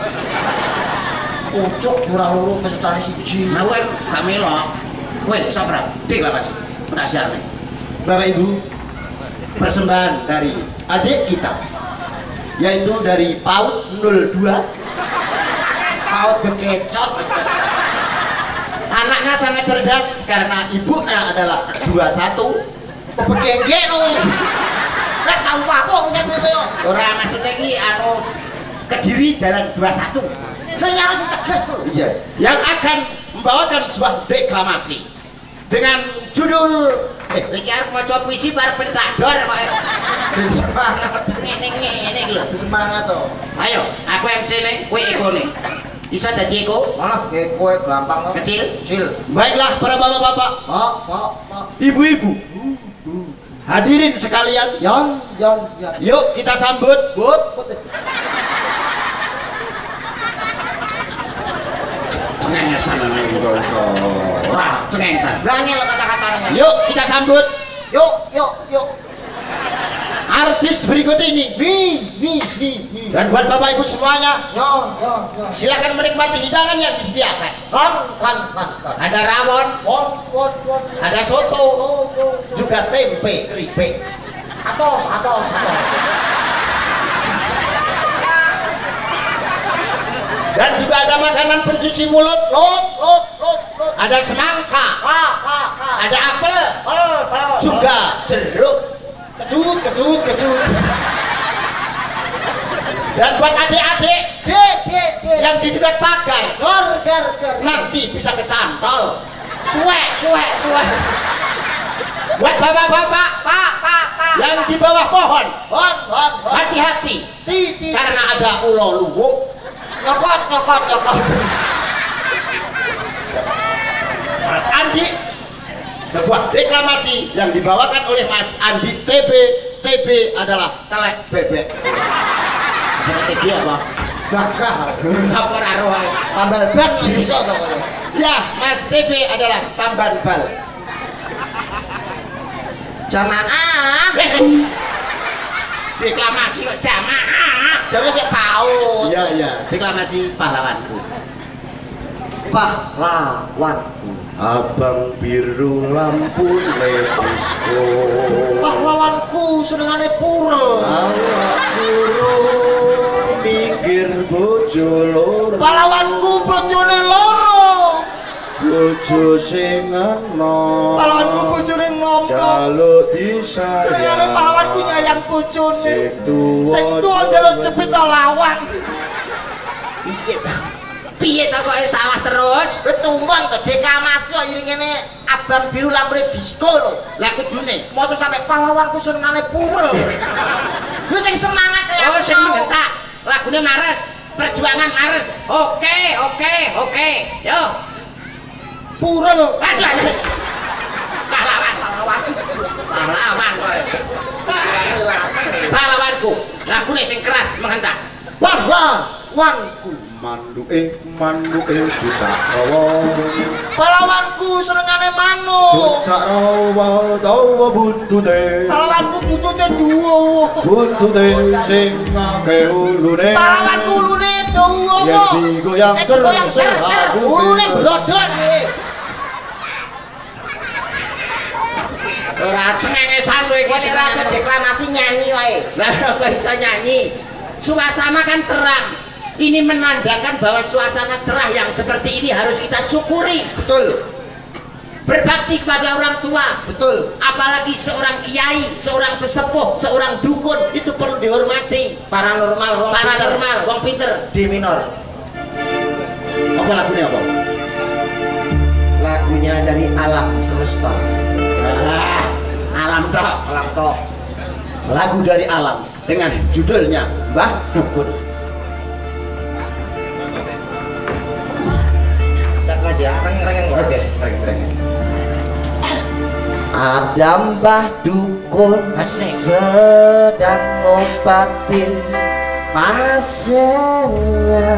ucuk kurang luru pesertanya siji. Nah, kami lo. Weh, sabra, deklamasi. Tak siap nih. Bapak Ibu, persembahan dari adik kita, yaitu dari PAUD 02. Paut bekecot. Anaknya sangat cerdas karena ibunya adalah 21. Pepegengge lu. Nggak tahu apa saya itu. Orang maksudnya ini Kediri Jalan 21. Saya harus tegas tuh. Iya, yang akan membawakan sebuah deklamasi dengan judul iki arep maca puisi bar pencador kok. Semangat. Ngene lho. Semangat tuh. Ayo, aku MC-ne, kowe ekone. Bisa dadi eko? Malah kayak kue gampang kok. Kecil. Kecil. Baiklah para bapak-bapak, Pak. ibu-ibu, hadirin sekalian, Yan. yuk kita sambut But. cengengesan ini bangsa. Ora, cengengesan. Berani lo kata-katanya. Yuk kita sambut Yuk. artis berikut ini. Nih. Dan buat bapak ibu semuanya, Yo. silakan menikmati hidangan yang disediakan. Kan. Ada rawon, Won. ada soto, juga tempe keripik. Atos. Dan juga ada makanan pencuci mulut. Lot. Ada semangka, ada apel, Pal. juga jeruk. Kecut. Dan buat adik-adik Be. yang di dekat pagar, Gar. nanti bisa kecantol. Suwe. Buat bapak-bapak Pak. yang di bawah pohon, Hon. hati-hati Ti. karena ada ulo luwuk. Nyokot. Mas Andi, sebuah deklamasi yang dibawakan oleh Mas Andi TB. TB adalah telek bebek. TB apa? Gagah. Sampur arwah. Tambal ban bisa to. Ya, Mas TB adalah tamban bal. Jamaah. Deklamasi kok jamaah. Jadi saya tahu. Iya, deklamasi pahlawanku. Pahlawanku. Abang biru lampu lepisku. Pahlawanku senengane purel. Awak biru mikir bojo loro. Pahlawanku bojone loro. Bojo sing enom. Pahlawanku bojone nom. Jaluk disayang. Senengane pahlawanku nyayang bojone. Sing tuwa njaluk cepet lawang. Piye ta kok salah terus? Betumbang to deklamasi kok iri ngene. abang biru lambene disco lho. Lah kudune Mosok sampe pahlawanku senengane purel. Ku sing semangat kaya oh sing tak lagune Mares, perjuangan Mares. Oke. Yo. purel. Aduh. Pahlawan kowe. Pahlawanku. Lagune sing keras menghentak. Pahlawanku. Manduke cicak rawa. Pahlawanku senengane manuk. Cicak rawa dawa buntute. Pahlawanku buntute duwa. Buntute sing akeh ulune. Pahlawanku ulune dawa. Yen digoyang ser ulune brodol. Ora cengengesan kowe iki Kok rasa deklamasi nyanyi wae. Lah kok bisa nyanyi? Suasana kan terang. Ini menandakan bahwa suasana cerah yang seperti ini harus kita syukuri. Betul. Berbakti kepada orang tua. Betul. Apalagi seorang kiai, seorang sesepuh, seorang dukun itu perlu dihormati. Paranormal, Wong pinter. D minor. Apa lagunya apa? Lagunya dari alam semesta. Alam tok. Alam tok. Lagu dari alam dengan judulnya Mbah Dukun. Mas ya, reng-reng. Oke, reng. Ada Mbah Dukun Asik. sedang ngobatin pasiennya.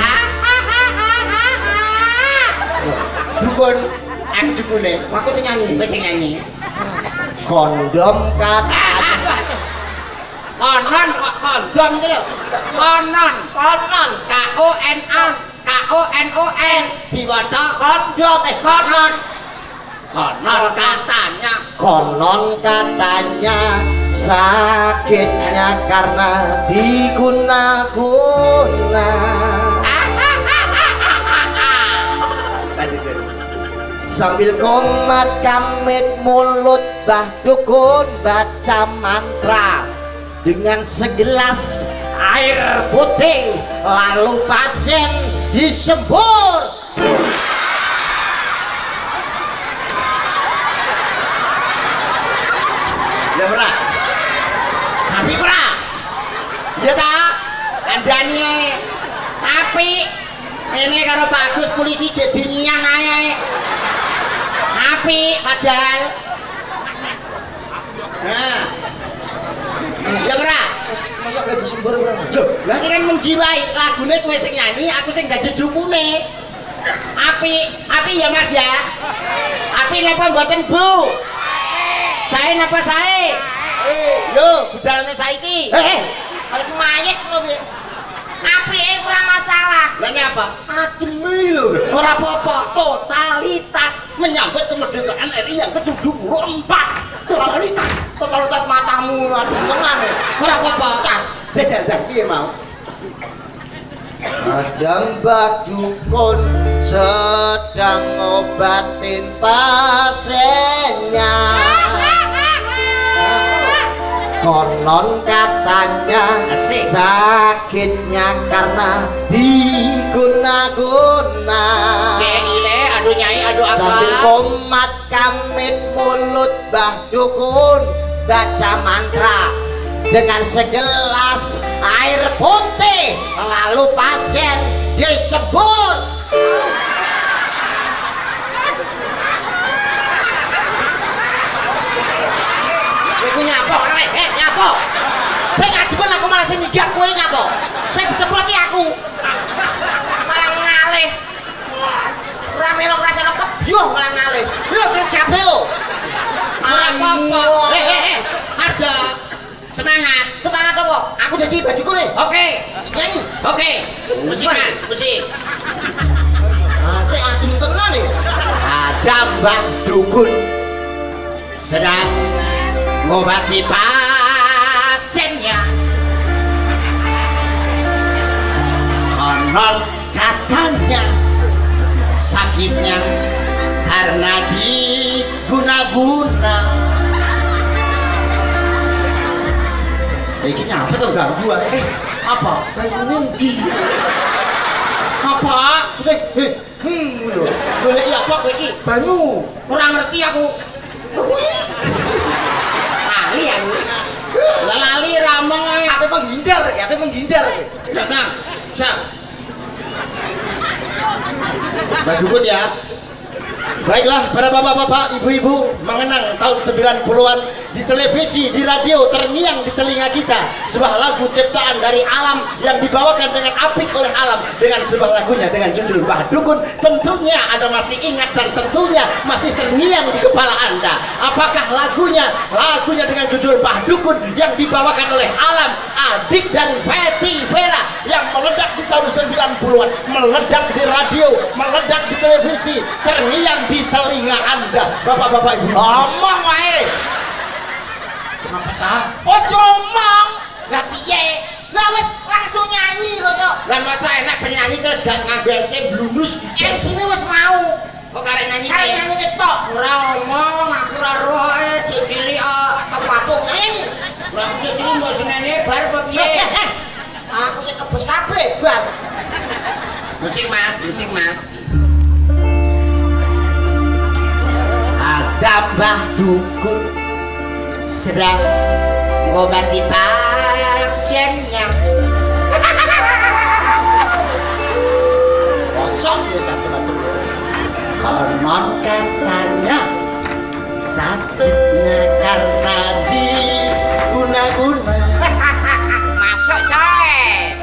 Dukun, Aku dukune. aku sing nyanyi. Wis sing nyanyi. Kondom kata Konon kok kondom iki lho. Konon KONON diwaca kondom konon. konon katanya. Konon katanya sakitnya karena diguna-guna. Sambil komat kamit mulut Mbah Dukun baca mantra dengan segelas air putih, lalu pasien disembur. Ya ora. Tapi ora. Ya ta? Kandhani apik. Ini karo Pak Agus polisi jadi nian ae. Apik padahal. Nah. Ya ora. Masa gak disembur ora? Loh, lha iki kan menjiwai lagune kowe sing nyanyi, aku sing dadi dukune. Apik ya Mas ya. Apik napa mboten Bu? Sae napa sae? Lho, budalane saiki. Kayak mayit lho piye? Apike ora masalah. Lah nyapa? Ademi lho. Ora apa-apa, totalitas menyambut kemerdekaan RI yang ke-74. Totalitas matamu aduh tenan ya. Ora apa-apa. Bejar piye mau? Ada Mbah Dukun sedang ngobatin pasiennya. Konon katanya Asik. sakitnya karena diguna-guna. Cile, aduh nyai, aduh Sambil apa? komat kamit mulut Mbah Dukun baca mantra dengan segelas air putih, lalu pasien disebut. Iku nyapa, nyapa. Saya ngademen aku malah sing migak kowe nyapa. Saya disemproti aku. Malah ngalih. Ora melok rasane kebyuh malah ngalih. Yo terus siapa lo? Ora apa-apa. Arjo. Semangat. Semangat apa? Aku jadi bajuku nih. Oke. Nyanyi. Oke. Musik Mas, musik. Oke, adem tenan nih. Ada Mbah Dukun sedang ngobati pasiennya. Konon katanya sakitnya karena diguna-guna. Iki apa tuh ganggu apa? Kayak ngendi? Apa? Musik. Lho. Golek apa kowe iki? Banyu. Ora ngerti aku. Lali aku. Lah lali ramong ae. Apa menghindar? Apa menghindar? Datang. Siap. Mbak Dukun ya. Baiklah para bapak-bapak, ibu-ibu, mengenang tahun 90-an di televisi, di radio terngiang di telinga kita sebuah lagu ciptaan dari alam yang dibawakan dengan apik oleh alam dengan sebuah lagunya dengan judul Mbah Dukun. Tentunya Anda masih ingat dan tentunya masih terngiang di kepala Anda. Apakah lagunya dengan judul Mbah Dukun yang dibawakan oleh alam, adik dari Betty Vera yang meledak di tahun 90-an, meledak di radio, meledak di televisi, terngiang di telinga Anda, bapak-bapak ibu. Omong wae. Kenapa tak? Ojo omong. Lah piye? Lah wis langsung nyanyi kok. Lah masa enak penyanyi terus gak nganggo MC blunus MC-ne wis mau. kok karek nyanyi Karek nyanyi ketok. ora omong aku ora roh cilik Kepapuk nyanyi. lah cilik mbok senene bar apa piye? Aku sing kebes kabeh, Bang. Musik Mas. Ada Mbah Dukun sedang ngobati pasiennya. Kosong ya satu batu. Konon katanya sakitnya karena diguna-guna. Masuk coy.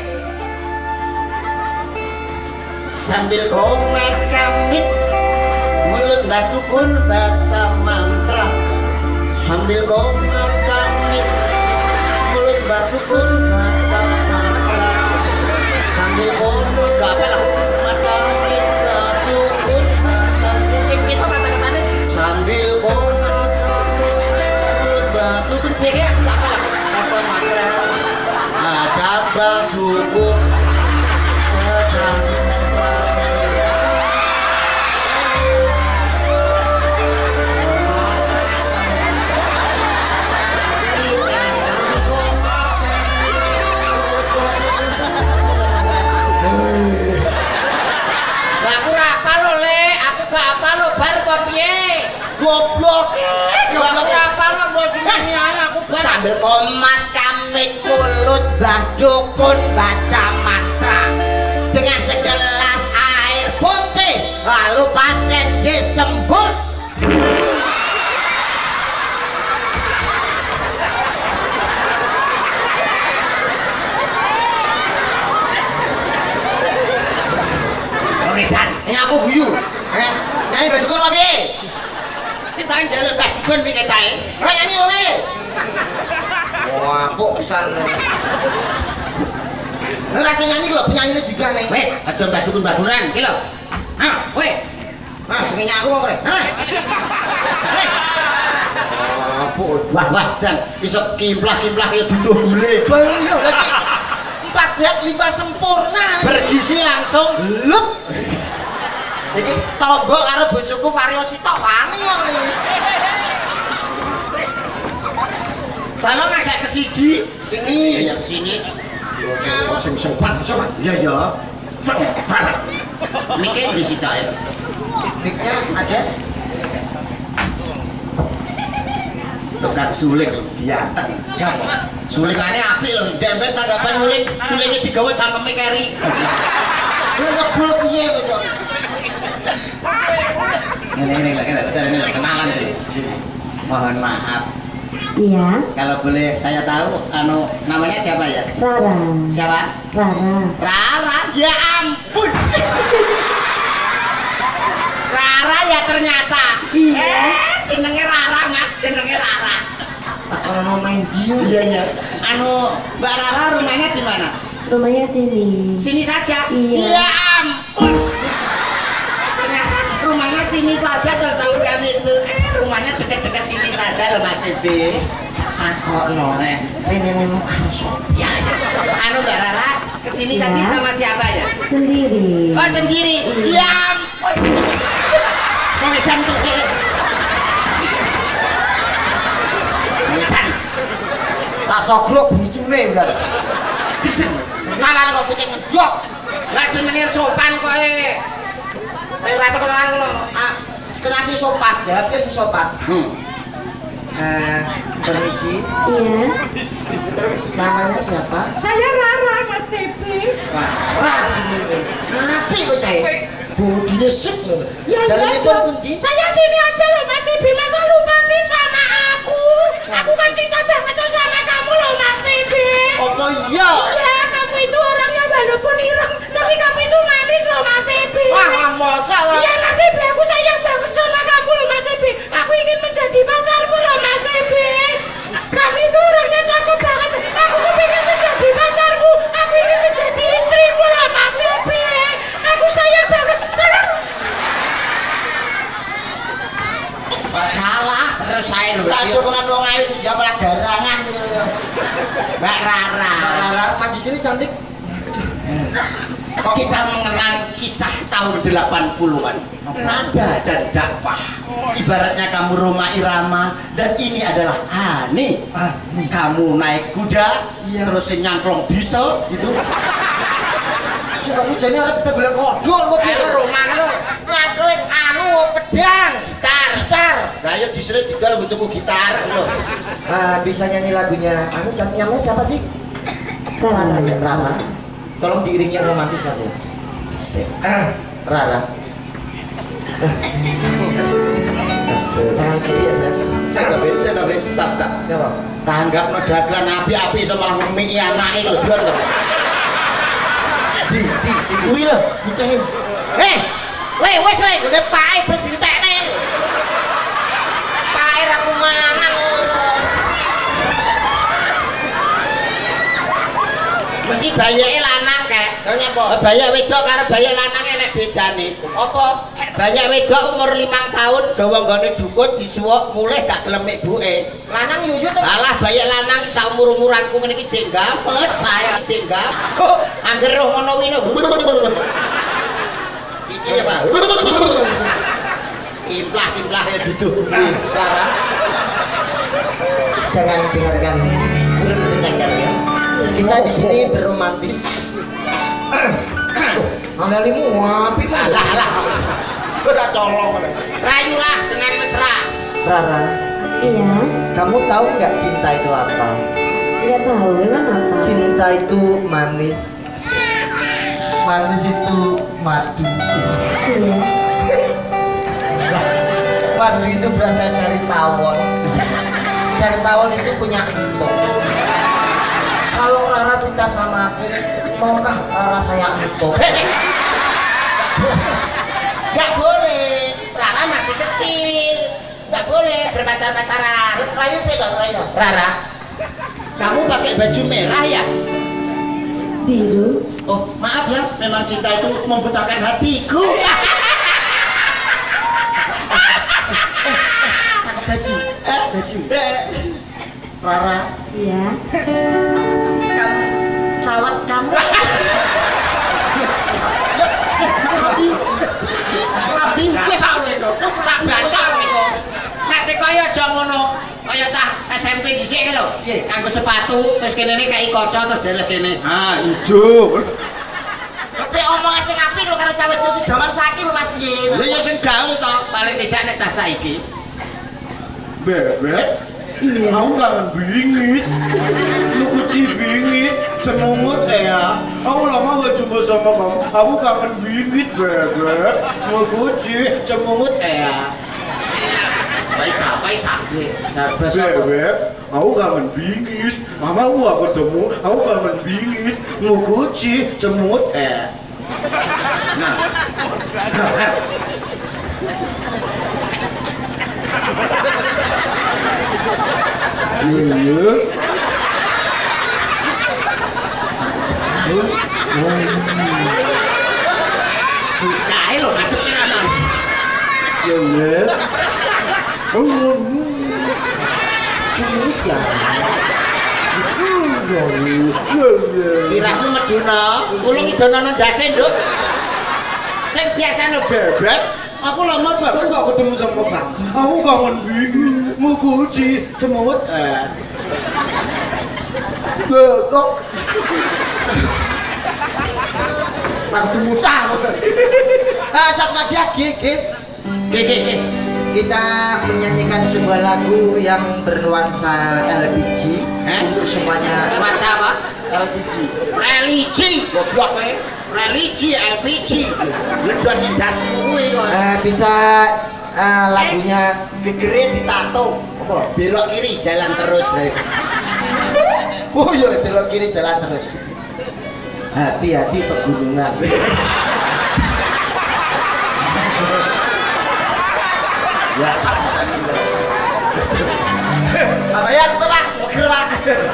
Sambil komat kamit mulut Mbah Dukun baca mantra. Sambil komat kamit mulut Mbah Dukun baca mantra. Sambil komat gak apa lah mata kamit Mbah Dukun baca sing itu kata-katanya. Sambil komat kamit mulut Mbah Dukun piye gak apa lah baca mantra. Ada Mbah Dukun sedang Goblok. sambil komat kamit mulut Mbah Dukun baca mantra dengan segelas air putih lalu pasien disembur. Muridan, ini aku guyu. Nyanyi Mbah Dukun lagi. Kita yang jalan Mbah Dukun ini kita Nyanyi lagi. Wah, kok pisan. Langsung nyanyi lho, penyanyi juga nih. wes aja Mbah Dukun-baduran iki lho. Weh. Sing nyanyi aku kok, Rek. Wah, Jan, iso kimplah-kimplah kaya duduh mle. Iya, lagi 4 sehat 5 sempurna. Bergizi langsung Lep. Iki tombol karo bojoku variosi tok wani kok iki. balong agak ke sini. Sini. Ya ke sini. Sing sopan. Iya ya. Mikir di situ ya. Mic-nya ada. Tukang suling ya. Sulingannya apik lho. Dempet tanggapan nuling sulingnya digawe cangkeme keri. Lu ngebul piye kok. Ini kenalan sih. Mohon maaf. Iya, Kalau boleh saya tahu, namanya siapa ya? Rara. Siapa? Rara. Rara, ya ampun. Rara ya ternyata. Iya. Jenenge Rara Mas, jenenge Rara. Kalau main dia. Iya ya. Mbak Rara rumahnya di mana? Rumahnya sini. Sini saja. Iya. Ya ampun. Ternyata rumahnya sini saja terus sampean itu. Rumahnya dekat-dekat sini saja loh Mas TB. Kok no, ini Ya. Mbak Rara kesini Ya. tadi sama siapa ya? Sendiri. Oh sendiri. Ya ampun. Mengejan tuh. Mengejan. tak sogrok butune bener. Ngalah kok putih ngejok. Lah jenenge sopan koe. rasa kenalan ngono. Kena si sopan, jawabnya si sopan. Permisi. Iya. Namanya siapa? Saya Rara, Mas Tepi. Wah, ngapi kok saya? Bodinya sip loh. Ya, dalam pun pundi? saya sini aja loh Mas Tepi, masa lupa sih sama aku? Aku kan cinta banget tuh sama kamu loh Mas Tepi. Apa iya? Iya, kamu itu orangnya walaupun ireng, tapi kamu itu manis loh Mas Tepi. Wah, masa lah. Iya Mas Tepi, aku sayang banget sama kamu loh Mas Tepi. Aku ingin menjadi pacarmu loh Mas Tepi. Kamu itu orangnya cakep banget. Aku pengen menjadi pacarmu. Aku ingin menjadi istrimu loh Mas Tepi. Aku sayang banget. Salah terus saya lho. Tak coba kan wong ayu senja malah garangan ya. Mbak Rara. Mbak Rara, maju sini cantik. Kita mengenang kisah tahun 80-an. Nada dan dakwah. Ibaratnya kamu Roma Irama dan ini adalah Ani. Kamu naik kuda, terus nyangklong diesel gitu. Kamu jane arep golek kodol kok Ayo Roma lo, nyangkling pedang, gitar. Lah yo diseret didol nggo tuku gitar lho. Bisa nyanyi lagunya. Namanya siapa sih? Rara. Rara. Tolong diiringi yang romantis Mas ya. Rara. Tangan kiri ya saya. Saya tapi, stop. Ya Pak. Tanggap no dagelan api-api iso malah ngemi anake lho, Bro. Di kuwi lho, butehin. Wes udah pae bedintekne. Pae ra kumanang. Mesti bayake lanang kek. Lha nyapa? Bayake wedok karo bayake lanang enek bedane. Apa? Bayake wedok umur 5 tahun dawa nggone dukun disuwuk mulih gak gelem ibuke. Lanang yuyut to. Alah bayake lanang sak umur-umuranku ngene iki jek games saya jek Angger roh ngono kuwi lho. Iki ya Pak. Implah ya duduk. Rara. Jangan dengarkan gurun cengker ya. Kita di sini berromantis. Angelimu apik kok. Alah. Ora colong. Rayulah dengan mesra. Rara, Iya. kamu tahu nggak cinta itu apa? Nggak tahu memang apa. Cinta itu manis. Manis itu madu. Iya. Madu itu berasal dari tawon. Dan tawon itu punya entok. Kalau Rara cinta sama aku, maukah Rara saya entok? Gak boleh. Rara masih kecil. Gak boleh berpacar-pacaran. Rayu pegang Rayu. Rara, kamu pakai baju merah ya? Biru. Oh, maaf ya, memang cinta itu membutakan hatiku. Baju. Baju. Rara, Iya. kamu cawat kamu. Abi wis aku itu. Tak baca itu. Nek kaya aja ngono. Kaya cah SMP dhisik lho. Nganggo sepatu terus kene iki kaya kaca terus deleh kene. Ijo. Tapi omongan sing apik lho karo cawet itu zaman saiki lho Mas piye. Ya sing gaul to, paling tidak nek cah saiki. Bebek. Iya. Aku kangen bingit. Lu kuci bingit, cenungut ya. Aku lama gak jumpa sama kamu. Aku kangen bingit, bebek. Mau kuci, cenungut ya. Baik bebek, aku kangen bingit. Mama aku ketemu, aku kangen bingit. Mau kuci, cemut ya. Nah. Iya. Kae lho ngadep ana. Ya wes. Oh. Cumit ya. Sirahmu meduna, kula ngidono ndase, Nduk. Sing biasane bebek, aku lama banget gak ketemu sama kamu. Aku kangen bingit, mau kuci, cemut. Kok langsung mutah. Satmadia G. Kita menyanyikan sebuah lagu yang bernuansa LPG untuk semuanya. Nuansa apa? LPG. Religi, goblok kowe. Religi LPG. Ledas indasi kuwi kok. Bisa lagunya gegere ditato. Apa? Belok kiri jalan terus. Oh iya, belok kiri jalan terus. Hati-hati pegunungan. Ya, apa ya, Pak? Seger, Pak.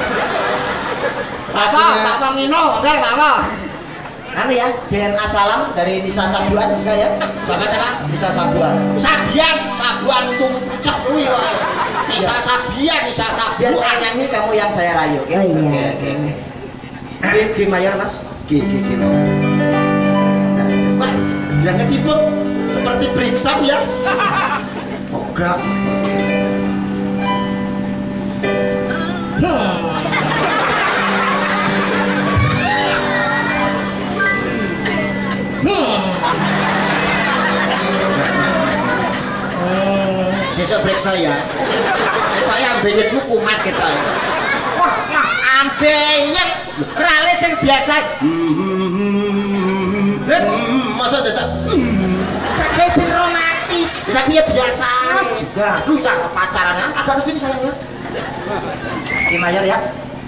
Pak Ngino, enggak apa? Anu ya, DNA Salam dari Nisa Sabuan bisa ya? Siapa? Nisa Sabuan. Sabuan tung pucet kuwi wae. Nisa Sabian. Biar saya nyanyi, kamu yang saya rayu, oke? G mayor, Mas. G. Wah, jangan tipe seperti Bringsam ya. Enggak. Sesuk periksa ya. Kita yang beyetmu kumat kita. Wah, ambeyet. Rale sing biasa. Masa tetap kayak romantis. Tapi ya biasa. Juga. Aku jangan pacaran ya. Agak kesini sayangnya. G mayor ya.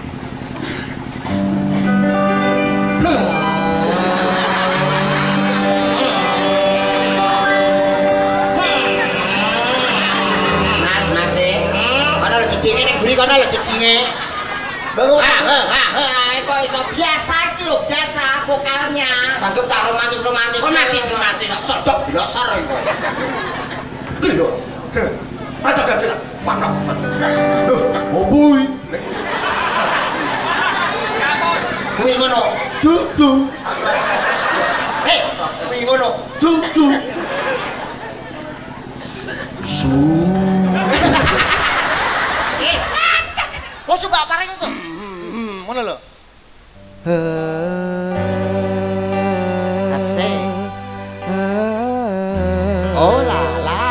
Kono lho jedinge. Bangun. Kok iso biasa iki lho, biasa vokalnya. Anggap tak romantis. Romantis. Sodok blosor itu. Ki lho. Ada gak pakak. Duh, oboy. Kuwi ngono. Susu. Kuwi ngono. Susu. Lo suka paring itu? Ngono lho. Asik. Oh lala.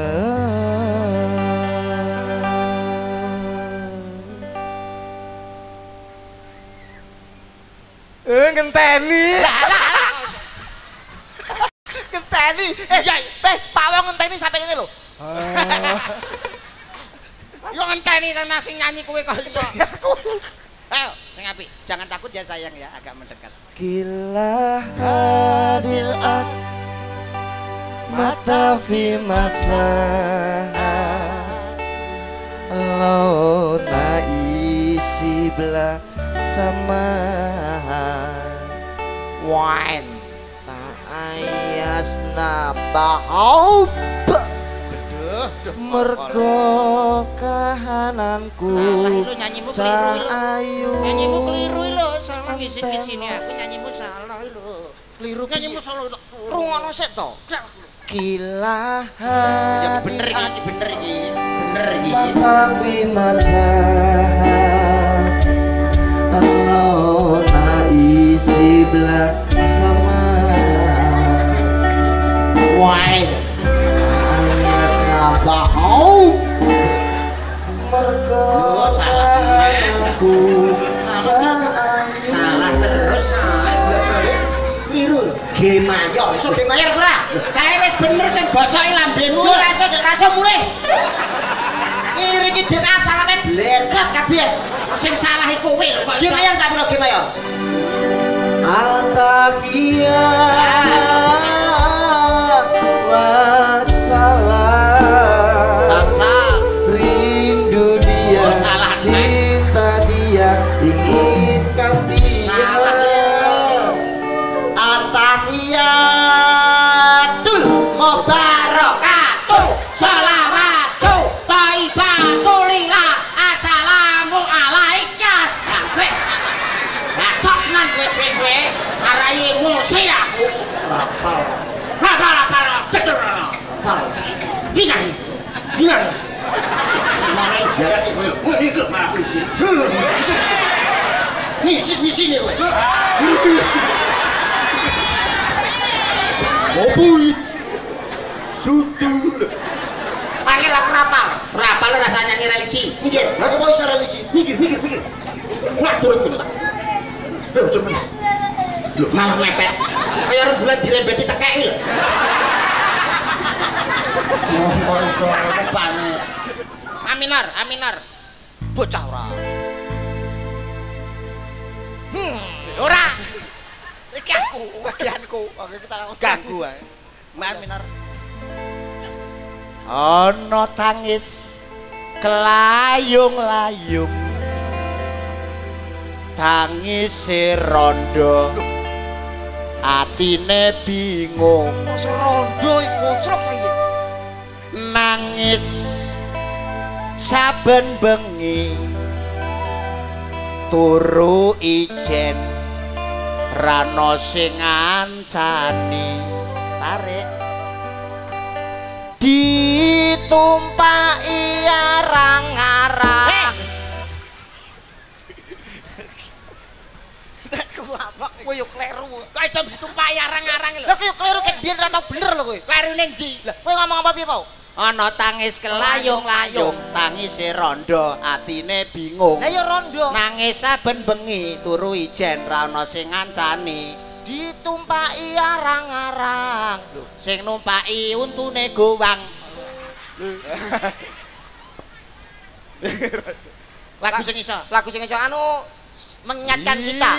Ngenteni. Ngenteni. Pawang ngenteni sampe ngene lho. Yo ngenteni nang nasi nyanyi kowe kok iso. Ayo, sing apik. Jangan takut ya sayang ya, agak mendekat. Gila hadil mata fi masa launa isi bela sama wine tak ayas nabahau mergo kahananku cahayu nyanyimu keliru lho, salah ngisi-ngisine aku nyanyimu salah lho. Keliru nyanyimu salah lho. Rungono sik to. Gila Ya bener iki. matawi masa alona isi bela sama Wine. bahau mergo aku Salah terus. keliru G mayor, iso G mayor ora? Kae wis bener sing bosoki lambemu. Yo rasa mulih. Iri iki dhewe asalane blecet kabeh. Sing salah iku kowe lho kok. G mayor sapiro G mayor Altahia Bangsa rindu dia salah, cinta dia inginkan dia Atahiyatul mubarakatuh shalawatu thayyibatul lillah assalamu alaika. Ngacok nang wis-wis arai ngusi aku. Rapal cedera. Gina. Mare jarak iki kowe. Iki marah polisi. Ni sini kowe. Opui. Susu. Panggil aku rapal. Rapal rasanya nyanyi religi. Mikir, aku mau iso religi. Mikir. Wah, turun tuh. Loh, cuman. Loh, malah mepet. Kayak rembulan dirembeti tekeki lho. Oh, kok iso kepane. Aminar. Bocah ora. Ora. Iki aku, bagianku. Oke, kita Ganggu ae. Mbak Minar. Ana tangis kelayung-layung. Tangise rondo. Atine bingung. Masa rondo iki ngocrok saiki. Nangis saben bengi. Turu ijen rano sing ngancani. Tarik. Ditumpaki arang-arang. Kowe yo kleru. Kok iso ditumpaki arang-arang lho? Lah kowe yo kleru ket biyen ra tau bener lho kowe. Kleru ning ndi? Lah kowe ngomong apa piye, Pak? Ana tangis kelayung-layung, tangise rondo, atine bingung. Lah yo rondo. Nangis saben bengi, turu ijen ra ana sing ngancani. Ditumpaki arang-arang. Lho, sing numpaki untune gowang. Lagu sing iso. Lagu sing iso anu mengingatkan kita.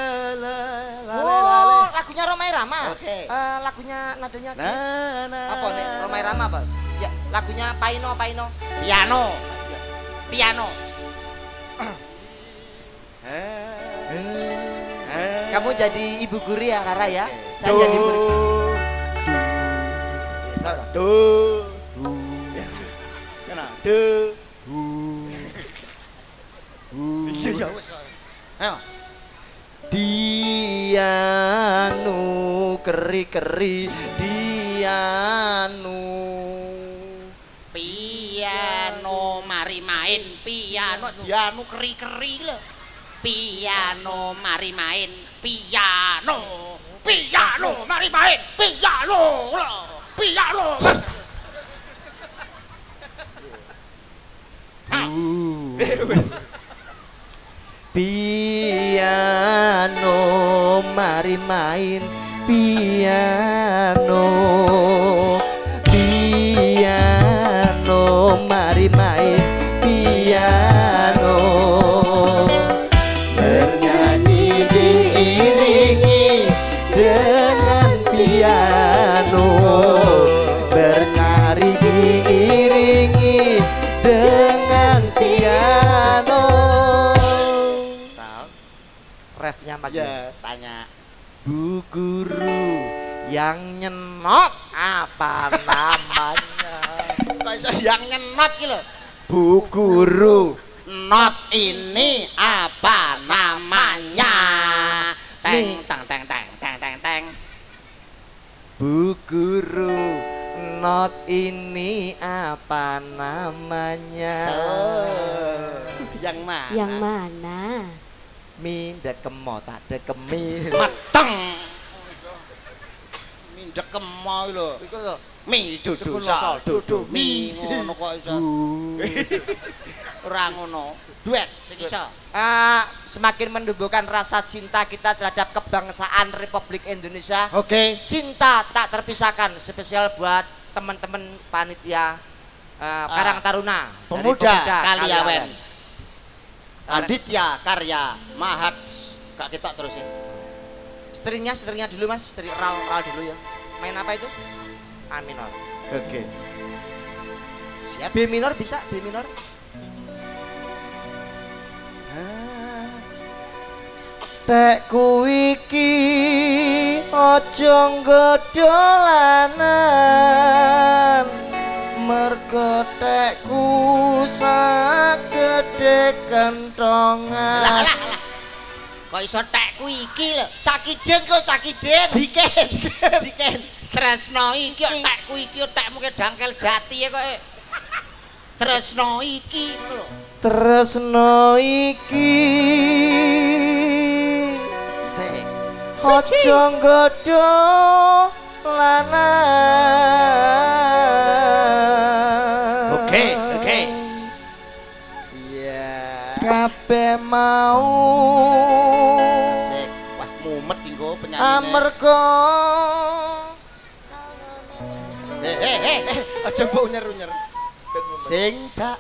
Oh, lagunya Romai Rama. Oke. Lagunya nadanya apa nih? Romai Rama apa? Ya, lagunya Paino. Piano. Kamu jadi ibu guru ya, Rara ya? Saya jadi murid. Ayo. Dianu keri Dianu Piano mari main piano dianu keri-keri lho. Piano mari main piano mari main piano. Piano mari main piano mari main piano bernyanyi diiringi dengan piano bernari diiringi dengan piano. Refnya Pak Ya, tanya. Bu guru yang nyenok apa namanya? Kok iso yang nyenot ki lho? Bu guru Not ini apa namanya? Teng teng teng teng teng teng teng. Bu guru not ini apa namanya? Yang mana? Yang mana? Mi dekemo tak dekemi. Mateng. Mindek kemo lho. Iku lho. Mi dudu sol dudu mi ngono kok iso. Ora ngono. Duet iki iso. Semakin menumbuhkan rasa cinta kita terhadap kebangsaan Republik Indonesia. Oke. Cinta tak terpisahkan, spesial buat teman-teman panitia Karang Taruna dari Pemuda Kaliawen. Karena- Aditya Karya Mahat. Gak kita terusin. Setirnya dulu Mas, setir ral dulu ya. Main apa itu? A minor. Oke. Siap. B minor bisa, B minor. Tekku iki aja nggodolanan mergo tekku sagede kentongan. Lah. Kok iso tekku iki lho. Cakiden kok cakiden. Diken. Tresno iki kok tekku iki tekmu ke dangkel jati ya kok. Tresno iki lho. Tresno iki aja nggodho lanang. Oke. Iya. Kabeh mau Sek, wah mumet inggo penyanyi. amarga Aja mbok unyer-unyer. sing tak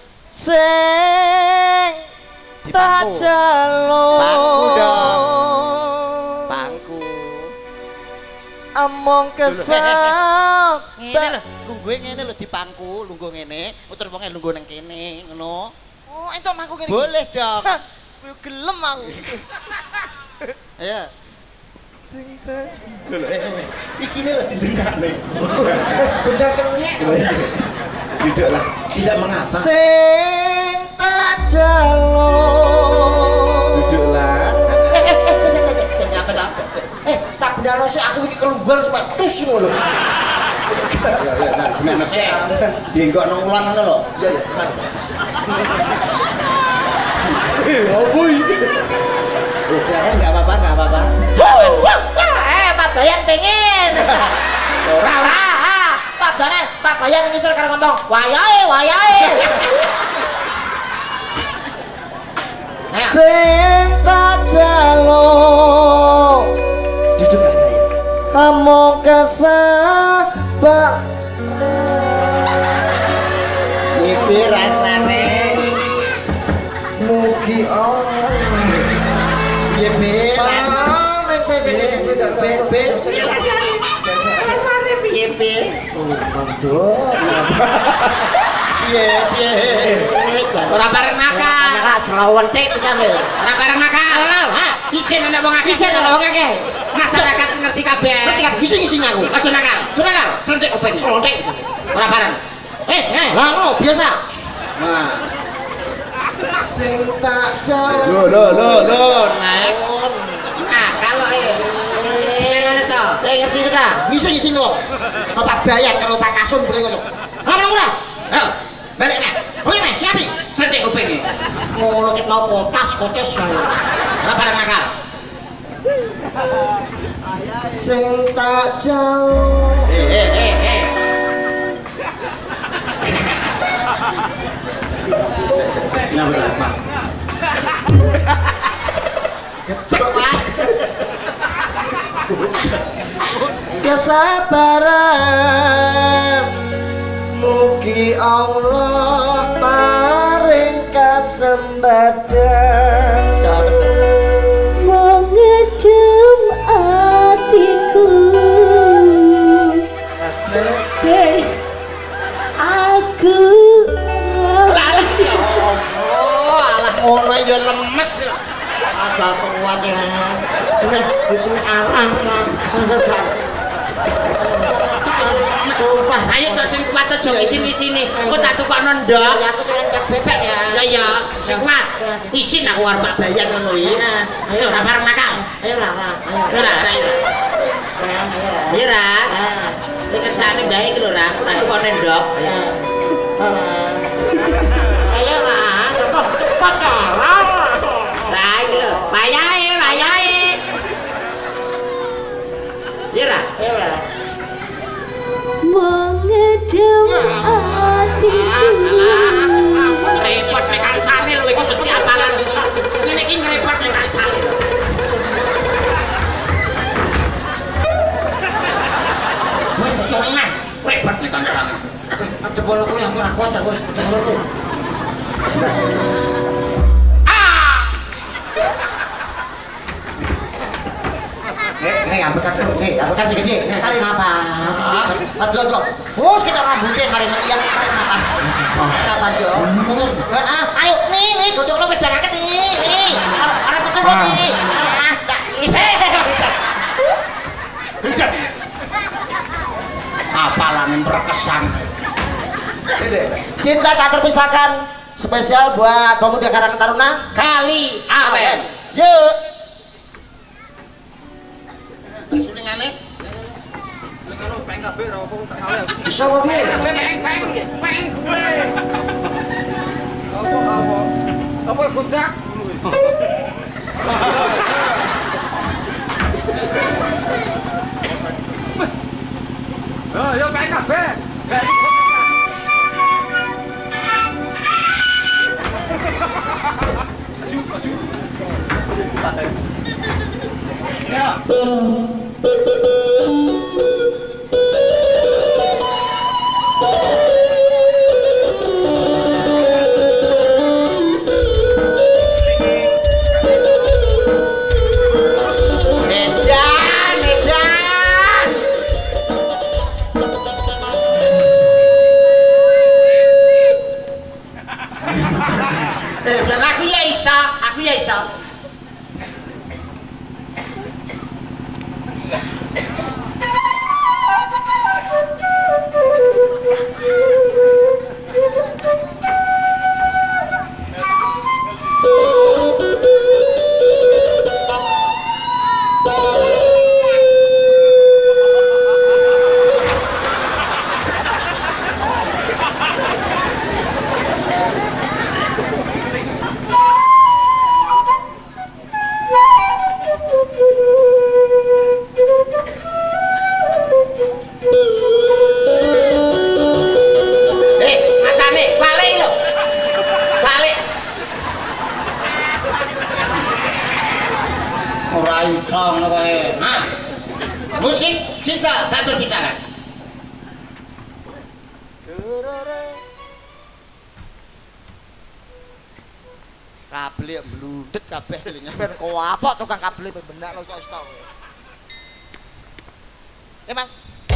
Dipangku. jaluk. Pangku dong. Pangku. Among kesal. Ngene lho, lungguhe ngene lho dipangku, lungguh ngene, muter wonge lungguh nang kene, ngono. Oh, entuk mangku kene. Boleh dong. Hah, kowe gelem aku. Ayo. Sing tak Iki lho didengakne. benda kerunya. Tidak lah, tidak mengapa. Sing tak jaluk. Duduklah. Apa tak? Tak bedalo sih aku iki keluar supaya tus ngono. Ya, nah, gimana sih? Dienggokno ulan ngono lho. Ya, ya, cepat. Oh, boy. Ya, silakan, enggak apa-apa. Pak Bayan pengen. Ora, Pak Bayan ngisor karo ngomong, wayahe. Sing tak jaluk. duduk lah ya. Among kesabak. Iki rasane Mugi Allah. piye be? Rasane piye be? Piye? Ora bareng nakal. Anak selawan tek pisan lho. Ora bareng nakal. Ha, isin ana wong akeh. Isin ana wong akeh. Masyarakat ngerti kabeh. Ngerti kabeh, ngisi-ngisi aku. Aja nakal. Sentik open. Sentik. Ora bareng. Lah ngono biasa. Nah, Sing tak jaluk. lo, Naik. Nah, kalau ngene to. Ngerti ta? Ngisi-ngisi lho. Pak Bayan karo Pak Kasun boleh ngono. Ora. Ayo, balik nek. Oke, Mas, siap. Sentik kuping. Ngono ket mau kotes. Ora bareng nakal. Sing tak jaluk. nah betul, Pak. Kesabaran mugi Allah paring kasembadan Mengejam hatiku Hei, aku Alah ya Allah, alah ngono ya lemes. agak kuat ya itu arah Sumpah, ayo tok sing kuat aja sini. Kok tak tukokno ndok. ya aku jalan ke bebek ya Ya, sing kuat. Isin aku arep Pak Bayan ngono iki. Ayo ora bareng nakal. ayo lah Ora. Mira. Iki kesane bae iki lho, Ra. Tak tukokno ndok. ayo lah cepat kalah Ra iki lho. Wayahe. Mira. ayo lah mengejam hatiku Repot mek kancane lho iki mesti apalan. Ngene iki ngrepot mek kancane. Wes jongan, repot mek kancane. ada bola aku yang kurang kuat aku ada bola tuh ini ambil kasih gede tarik nafas aduh terus kita rambutnya tarik nafas tarik nafas yo ayo nih duduk lo bedarakan nih arah betul nih Genjat. Apalan yang berkesan. cinta tak terpisahkan spesial buat pemuda Karang Taruna Kali Awen. yuk Kesulingane. bisa kok Bi? Apa budak? Aku ya iso. Musik cinta tak berbicara. Kabel yang bludet kabeh telinga. Ben kok apa tukang kabel benak lo sok stok. Mas.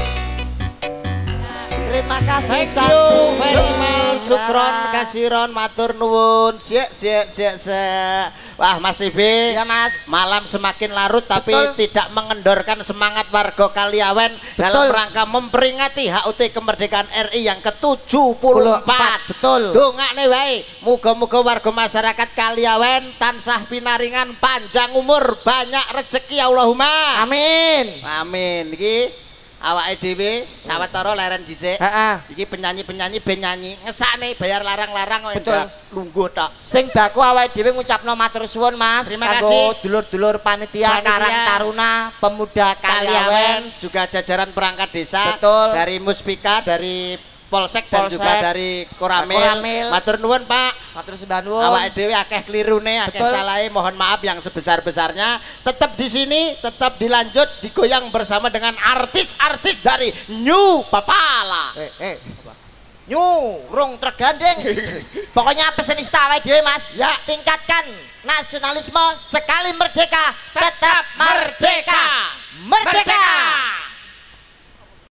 Terima kasih. Thank you very much. Sukron kasiron matur nuwun. Siap. Wah Mas TV. Ya Mas. Malam semakin larut tapi Betul. tidak mengendorkan semangat warga Kaliawen dalam rangka memperingati HUT kemerdekaan RI yang ke-74. Betul. Dongakne wae, muga-muga warga masyarakat Kaliawen tansah pinaringan panjang umur, banyak rezeki Allahumma. Amin. Amin. Iki awake dhewe sawetara leren dhisik. Heeh. Iki penyanyi-penyanyi ben nyanyi, ngesakne bayar larang-larang kok Betul. enggak lungguh tok. Sing baku awake dhewe ngucapno matur suwun Mas. Terima Kanggo kasih. dulur-dulur panitia Karang Taruna Pemuda Kaliawen. Juga jajaran perangkat desa. Betul. Dari Muspika, dari Polsek dan Polsek, juga dari Koramil. Koramil. Matur nuwun Pak. Matur sembah nuwun. Awake dhewe akeh klirune, akeh Betul. salahe, mohon maaf yang sebesar-besarnya. Tetap di sini, tetap dilanjut digoyang bersama dengan artis-artis dari New Papala. Rung tergandeng. Pokoknya pesenista awake dhewe Mas. Ya, tingkatkan nasionalisme sekali merdeka tetap merdeka. Merdeka.